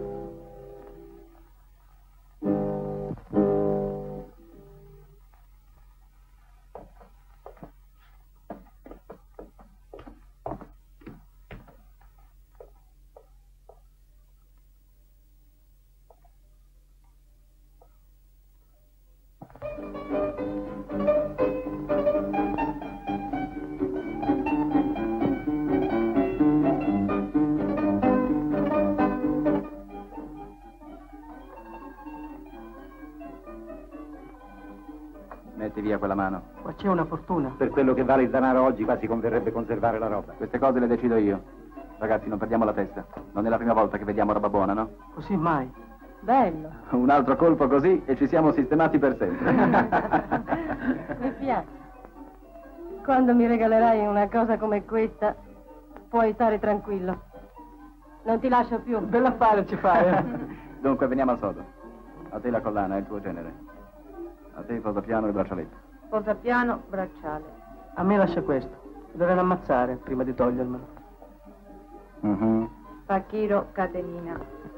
Metti via quella mano. Qua c'è una fortuna. Per quello che vale il denaro oggi, quasi converrebbe conservare la roba. Queste cose le decido io. Ragazzi, non perdiamo la testa. Non è la prima volta che vediamo roba buona, no? Così mai. Bello. Un altro colpo così e ci siamo sistemati per sempre. Mi piace. Quando mi regalerai una cosa come questa, puoi stare tranquillo. Non ti lascio più. Bell'affare ci fai, eh? Dunque, veniamo al sodo. A te la collana, è il tuo genere. A te posapiano e braccialetto. Posapiano, bracciale. A me lascia questo. Dovrei ammazzare prima di togliermelo. Mm-hmm. Pachiro, catenina.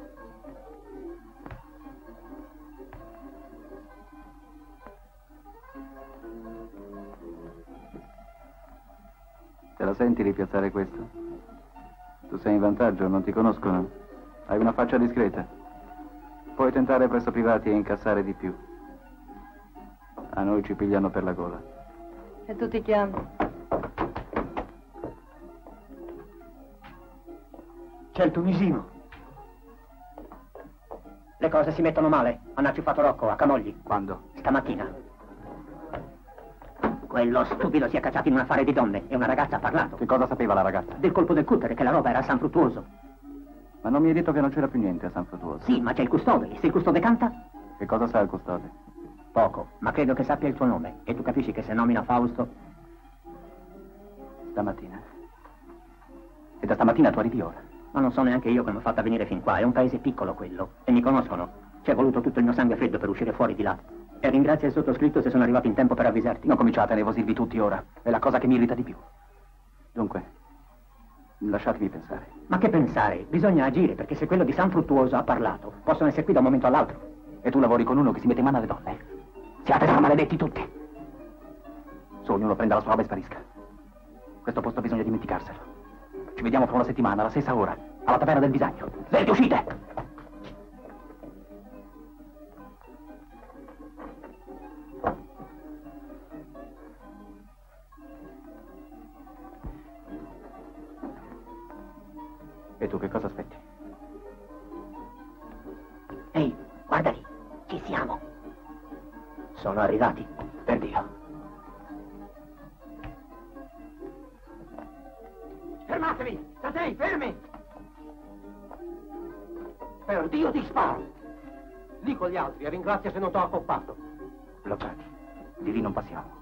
Te la senti ripiazzare questo? Tu sei in vantaggio, non ti conoscono. Hai una faccia discreta. Puoi tentare presso privati e incassare di più. A noi ci pigliano per la gola. E tu ti chiami? C'è il tunisino. Le cose si mettono male. Hanno acciuffato Rocco a Camogli. Quando? Stamattina. Quello stupido si è cacciato in un affare di donne e una ragazza ha parlato. Che cosa sapeva la ragazza? Del colpo del cutter, che la roba era a San Fruttuoso. Ma non mi hai detto che non c'era più niente a San Fruttuoso? Sì, ma c'è il custode. E se il custode canta? Che cosa sa il custode? Poco, ma credo che sappia il tuo nome. E tu capisci che se nomina Fausto... Stamattina. E da stamattina tu arrivi ora. Ma non so neanche io come ho fatto a venire fin qua. È un paese piccolo quello. E mi conoscono. Ci è voluto tutto il mio sangue freddo per uscire fuori di là. E ringrazia il sottoscritto se sono arrivato in tempo per avvisarti. Non cominciate a nervosirvi tutti ora. È la cosa che mi irrita di più. Dunque, lasciatemi pensare. Ma che pensare? Bisogna agire, perché se quello di San Fruttuoso ha parlato, possono essere qui da un momento all'altro. E tu lavori con uno che si mette in mano alle donne? Siate maledetti tutti. Su, ognuno prenda la sua roba e sparisca. Questo posto bisogna dimenticarselo. Ci vediamo fra una settimana, alla stessa ora, alla taverna del Bisagno. Svelte, uscite! E tu che cosa aspetti? Ehi, guarda lì, ci siamo. Sono arrivati. Per Dio. Fermatevi! State fermi! Per Dio ti sparo! Lì con gli altri e ringrazia se non t'ho accoppato. Bloccati. Di lì non passiamo.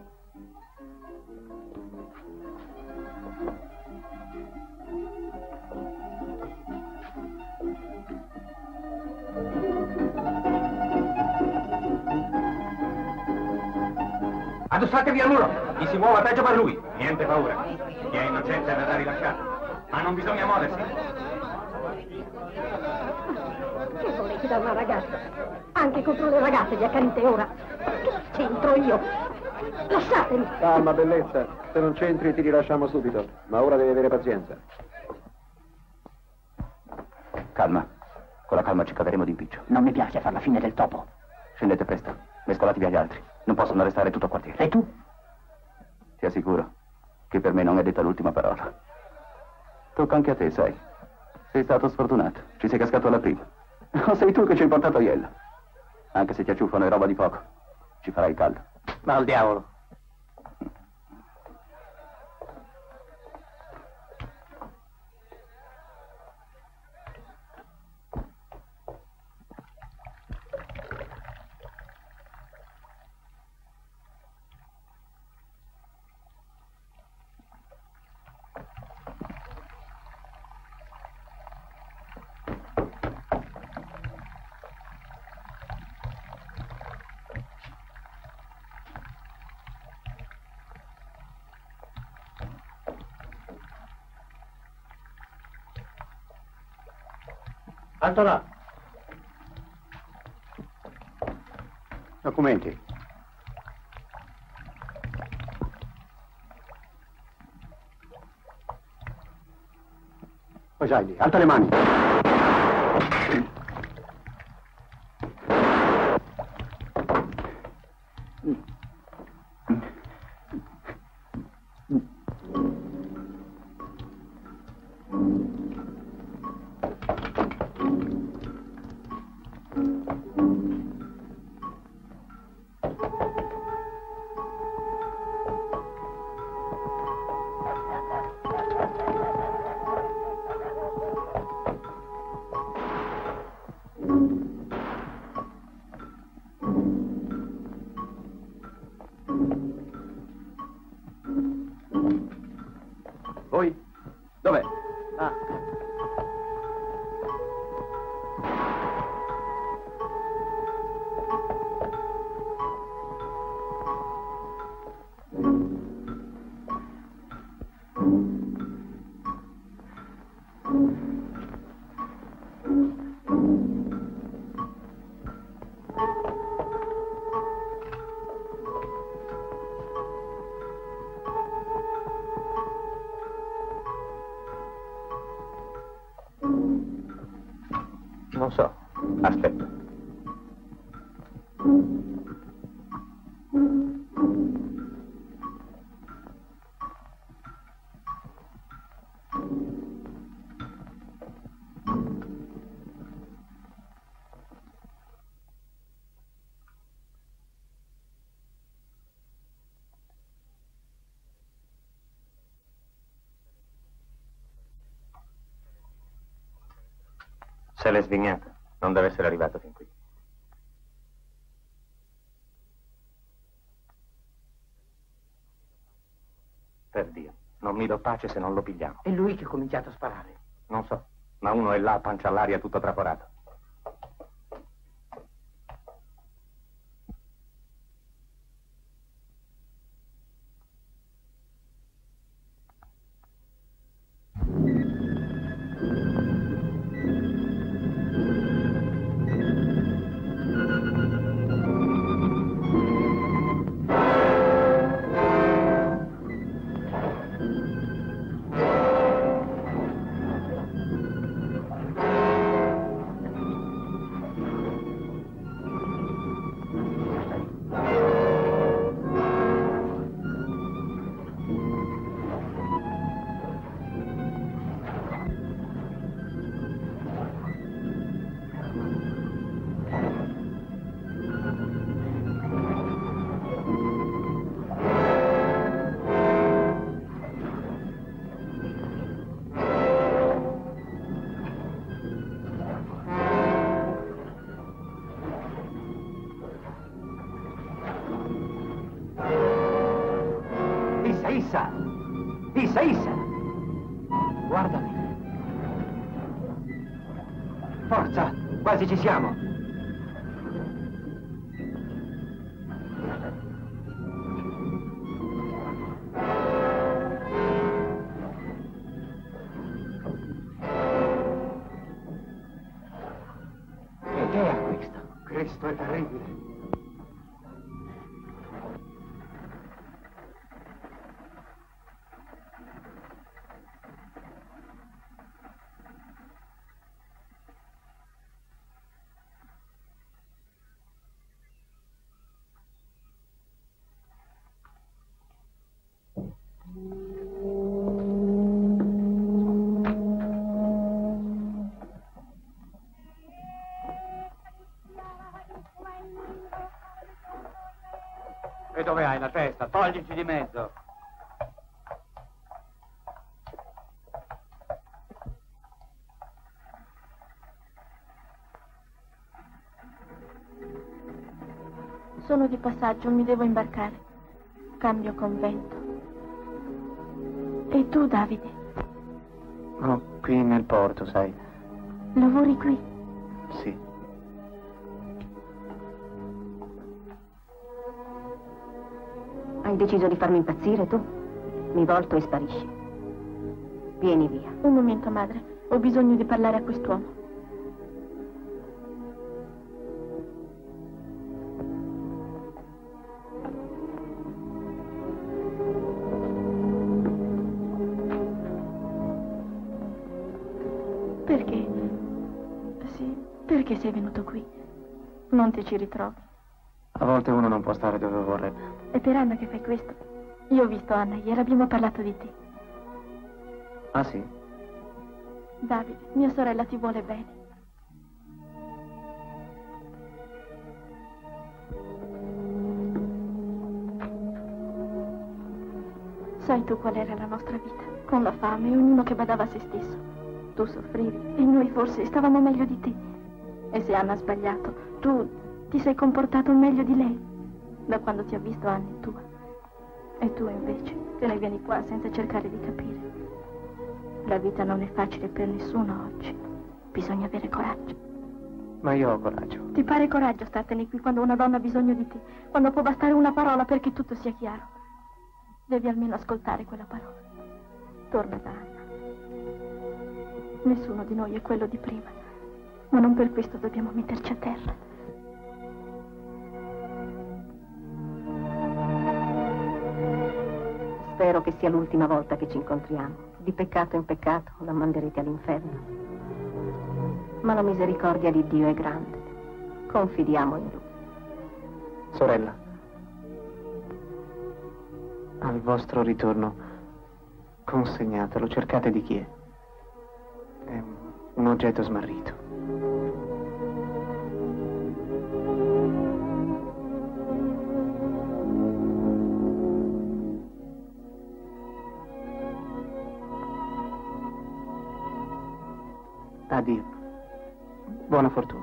Addossatevi al muro! Chi si muova peggio per lui! Niente paura. Chi è innocente verrà rilasciato. Ma non bisogna muoversi. Che volete da una ragazza? Anche contro le ragazze vi accanite ora. Che c'entro io? Lasciatemi! Calma, bellezza. Se non c'entri ti rilasciamo subito. Ma ora devi avere pazienza. Calma. Con la calma ci caveremo d'impiccio. Non mi piace far la fine del topo. Scendete presto. Mescolatevi agli altri. Non possono restare tutto a quartiere. E tu? Ti assicuro che per me non è detta l'ultima parola. Tocca anche a te, sai. Sei stato sfortunato, ci sei cascato alla prima. O sei tu che ci hai portato Iella? Anche se ti acciuffano è roba di poco, ci farai caldo. Ma al diavolo. Alto là. Documenti. Posaidi, alza le mani. Voi? Dov'è? Ah. Non so. Aspetta. Se l'è svignata. Non deve essere arrivato fin qui. Per Dio, non mi do pace se non lo pigliamo. È lui che ha cominciato a sparare. Non so, ma uno è là, pancia all'aria, tutto traporato. Issa! Issa, Issa! Guardami! Forza! Quasi ci siamo! Che è questo? Questo è terribile! mettiamoci di mezzo. Sono di passaggio, mi devo imbarcare. Cambio convento. E tu, Davide? No, qui nel porto, sai. Lavori qui? Sì. Hai deciso di farmi impazzire, tu? Mi volto e sparisci. Vieni via. Un momento, madre. Ho bisogno di parlare a quest'uomo. Perché? Sì, perché sei venuto qui? Non ti ci ritrovi? A volte uno non può stare dove vorrebbe. È per Anna che fai questo? Io ho visto Anna ieri, abbiamo parlato di te. Ah, sì? Davide, mia sorella ti vuole bene. Sai tu qual era la nostra vita? Con la fame, ognuno che badava a se stesso. Tu soffrivi e noi forse stavamo meglio di te. E se Anna ha sbagliato, tu ti sei comportato meglio di lei. Da quando ti ha visto Anna è tua. E tu invece te ne vieni qua senza cercare di capire. La vita non è facile per nessuno oggi. Bisogna avere coraggio. Ma io ho coraggio. Ti pare coraggio startene qui quando una donna ha bisogno di te? Quando può bastare una parola perché tutto sia chiaro? Devi almeno ascoltare quella parola. Torna da Anna. Nessuno di noi è quello di prima. Ma non per questo dobbiamo metterci a terra. Spero che sia l'ultima volta che ci incontriamo. Di peccato in peccato la manderete all'inferno. Ma la misericordia di Dio è grande. Confidiamo in Lui. Sorella, al vostro ritorno consegnatelo, cercate di chi è. È un oggetto smarrito. Addio. Buona fortuna.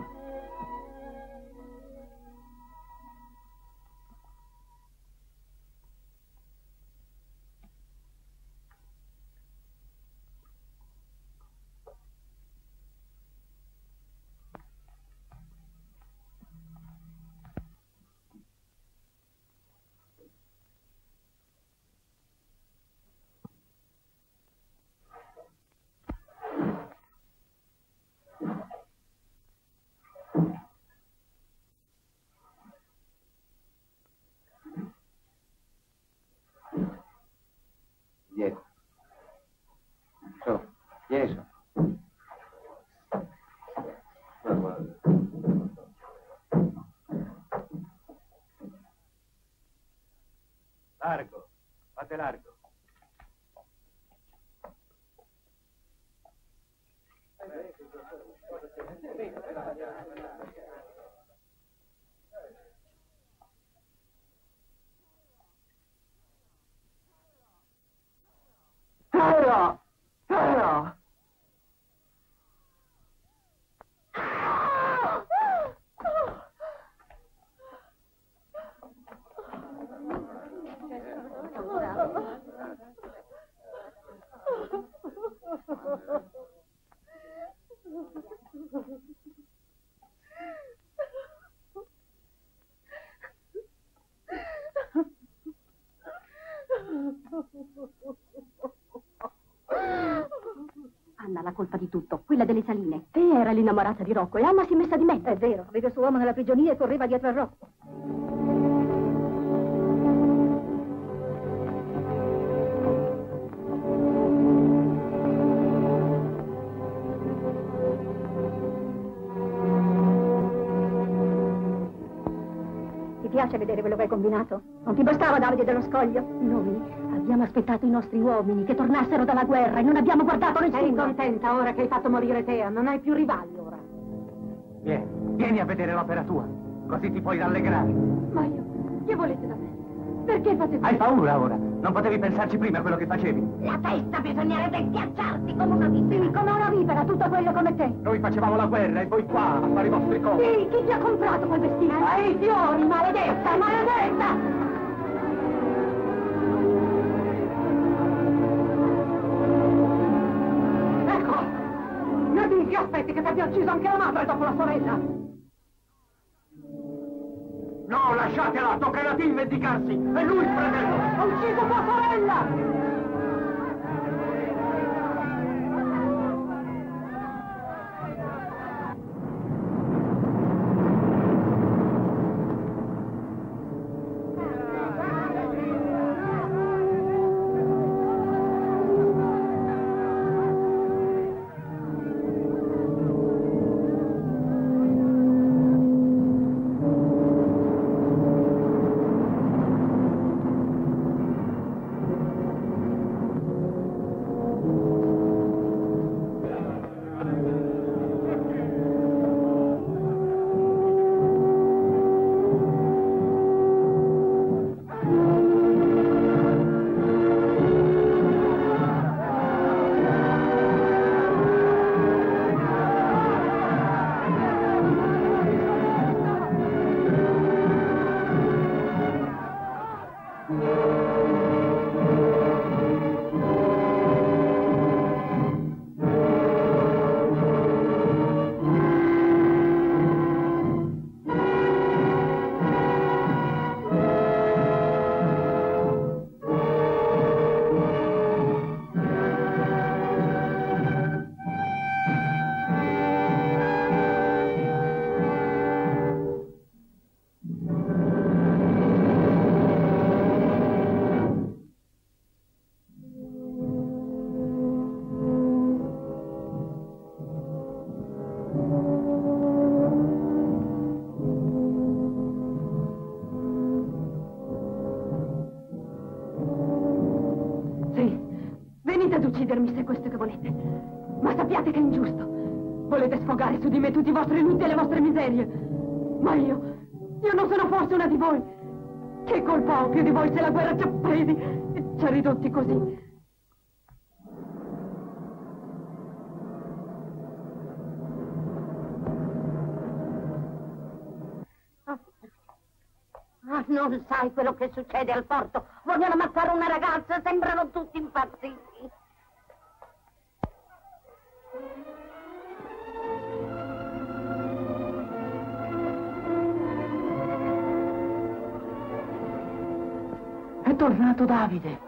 Dietro. Su, vieni su. Largo, fate largo. Tara! Tara! Anna ha la colpa di tutto, quella delle saline. Te era l'innamorata di Rocco e Anna si è messa di mezzo. È vero, vede il suo uomo nella prigionia e correva dietro a Rocco. Ti piace vedere quello che hai combinato? Non ti bastava Davide dello Scoglio? Noi abbiamo aspettato i nostri uomini che tornassero dalla guerra e non abbiamo guardato nessuno. Sei contenta ora che hai fatto morire Tea? Non hai più rivali ora. Vieni, vieni a vedere l'opera tua, così ti puoi rallegrare. Ma io, che volete da me? Perché facevi? Hai paura ora? Non potevi pensarci prima a quello che facevi? La testa bisognerebbe schiacciarti come una vipera. Sì, come una vipera, tutto quello come te. Noi facevamo la guerra e voi qua a fare i vostri conti. Sì, chi ti ha comprato quel vestito? Ma i fiori, maledetta, maledetta! Ecco! Che aspetti che ti abbia ucciso anche la madre dopo la sorella? No, lasciatela, tocca a Latin vendicarsi! È lui il fratello! Ha ucciso tua sorella! Uccidermi se è questo che volete. Ma sappiate che è ingiusto. Volete sfogare su di me tutti i vostri lutti e le vostre miserie. Ma io, io non sono forse una di voi. Che colpa ho più di voi se la guerra ci ha presi e ci ha ridotti così? Ah, non sai quello che succede al porto. Vogliono ammazzare una ragazza, sembrano tutti impazziti. È tornato Davide.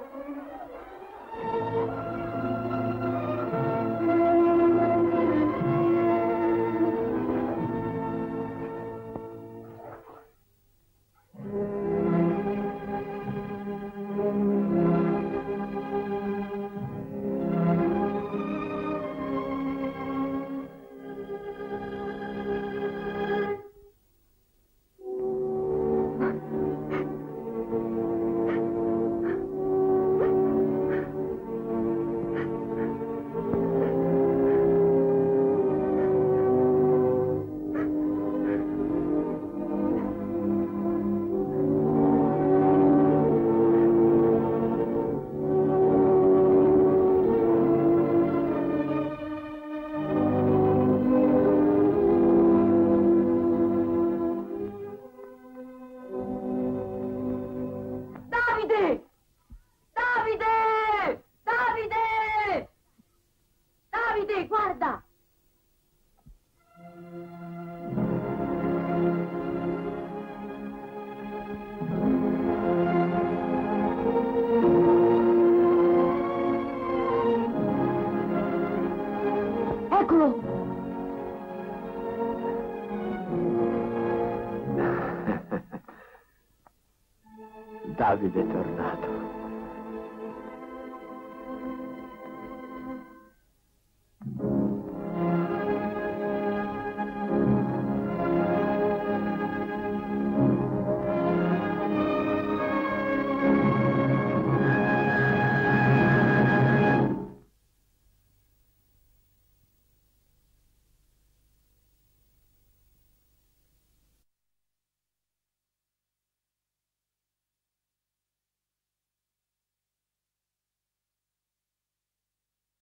Davide è tornato.